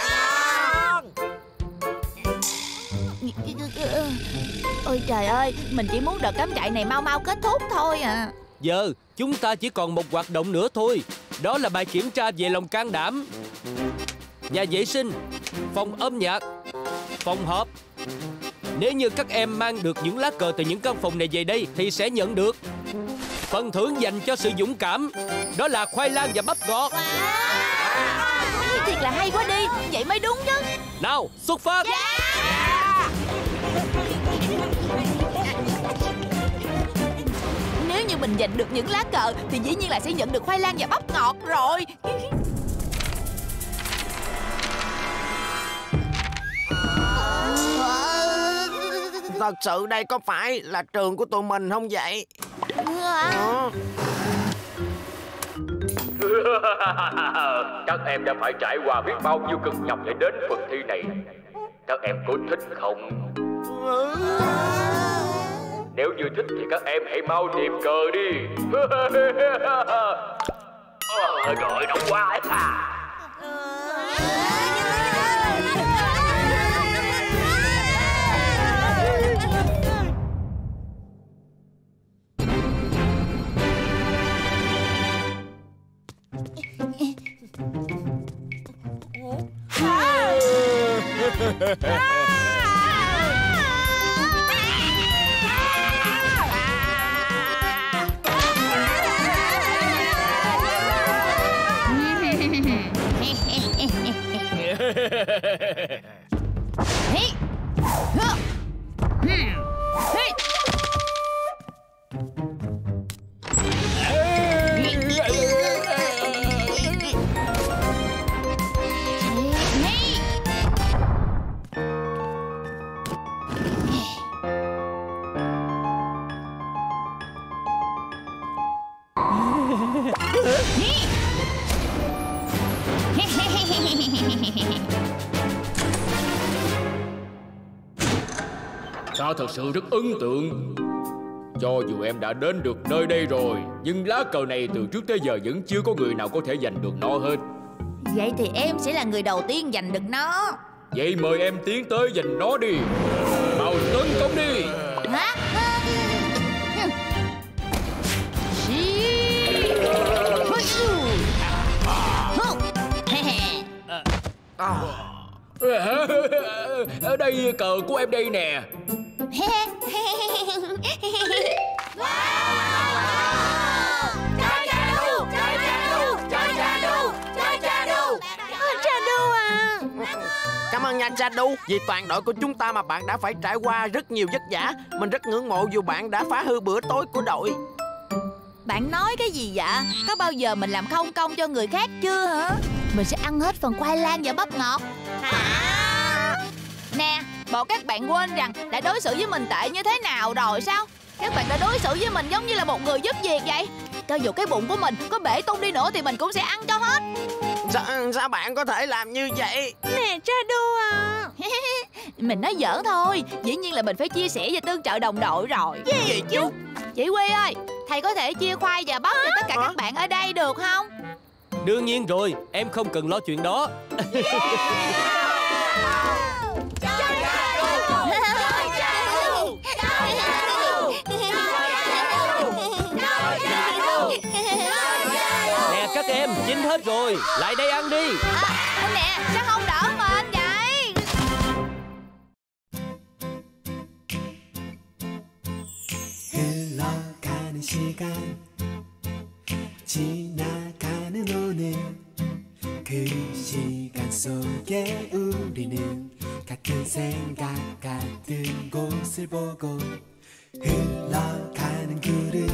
Ôi trời ơi, mình chỉ muốn đợt cắm trại này mau mau kết thúc thôi à. Giờ chúng ta chỉ còn một hoạt động nữa thôi. Đó là bài kiểm tra về lòng can đảm. Nhà vệ sinh, phòng âm nhạc, phòng họp. Nếu như các em mang được những lá cờ từ những căn phòng này về đây thì sẽ nhận được phần thưởng dành cho sự dũng cảm. Đó là khoai lang và bắp ngọt. Thiệt là hay quá đi. Vậy mới đúng chứ. Nào xuất phát. Nếu như mình giành được những lá cờ thì dĩ nhiên là sẽ nhận được khoai lang và bắp ngọt rồi. Thật sự đây có phải là trường của tụi mình không vậy? Các em đã phải trải qua biết bao nhiêu cực nhọc để đến phần thi này. Các em có thích không? Nếu như thích thì các em hãy mau tìm cờ đi. Rồi đông quá. Ta thật sự rất ấn tượng. Cho dù em đã đến được nơi đây rồi, nhưng lá cờ này từ trước tới giờ vẫn chưa có người nào có thể giành được nó hết. Vậy thì em sẽ là người đầu tiên giành được nó. Vậy mời em tiến tới giành nó đi. Mau tấn công đi. Hả? Ở đây cờ của em đây nè. Cảm ơn nha Chadu. Vì toàn đội của chúng ta mà bạn đã phải trải qua rất nhiều vất vả. Mình rất ngưỡng mộ dù bạn đã phá hư bữa tối của đội. Bạn nói cái gì vậy? Có bao giờ mình làm không công cho người khác chưa hả? Mình sẽ ăn hết phần khoai lang và bắp ngọt. Nè, bộ các bạn quên rằng đã đối xử với mình tệ như thế nào rồi sao? Các bạn đã đối xử với mình giống như là một người giúp việc vậy. Cho dù cái bụng của mình có bể tung đi nữa thì mình cũng sẽ ăn cho hết. Sao bạn có thể làm như vậy? Nè Chadu à. Mình nói giỡn thôi. Dĩ nhiên là mình phải chia sẻ và tương trợ đồng đội rồi. Gì chứ? Chị Quy ơi, thầy có thể chia khoai và bắp cho tất cả các bạn ở đây được không? Đương nhiên rồi, em không cần lo chuyện đó. Nè các em, chín hết rồi, lại đây ăn đi. Nè, sao không đỡ mình vậy? 흘러가는 시간 지나가는 오늘 그 시간 속에 우리는 같은 생각 같은 곳을 보고 흘러가는 구름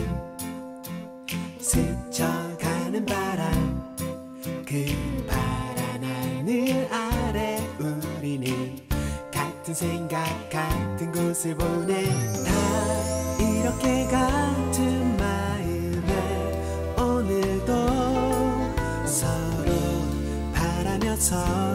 스쳐가는 바람 그 파란 하늘 아래 우리는 같은 생각 같은 곳을 보내 다 이렇게 같은 마음에 오늘도 서로 바라며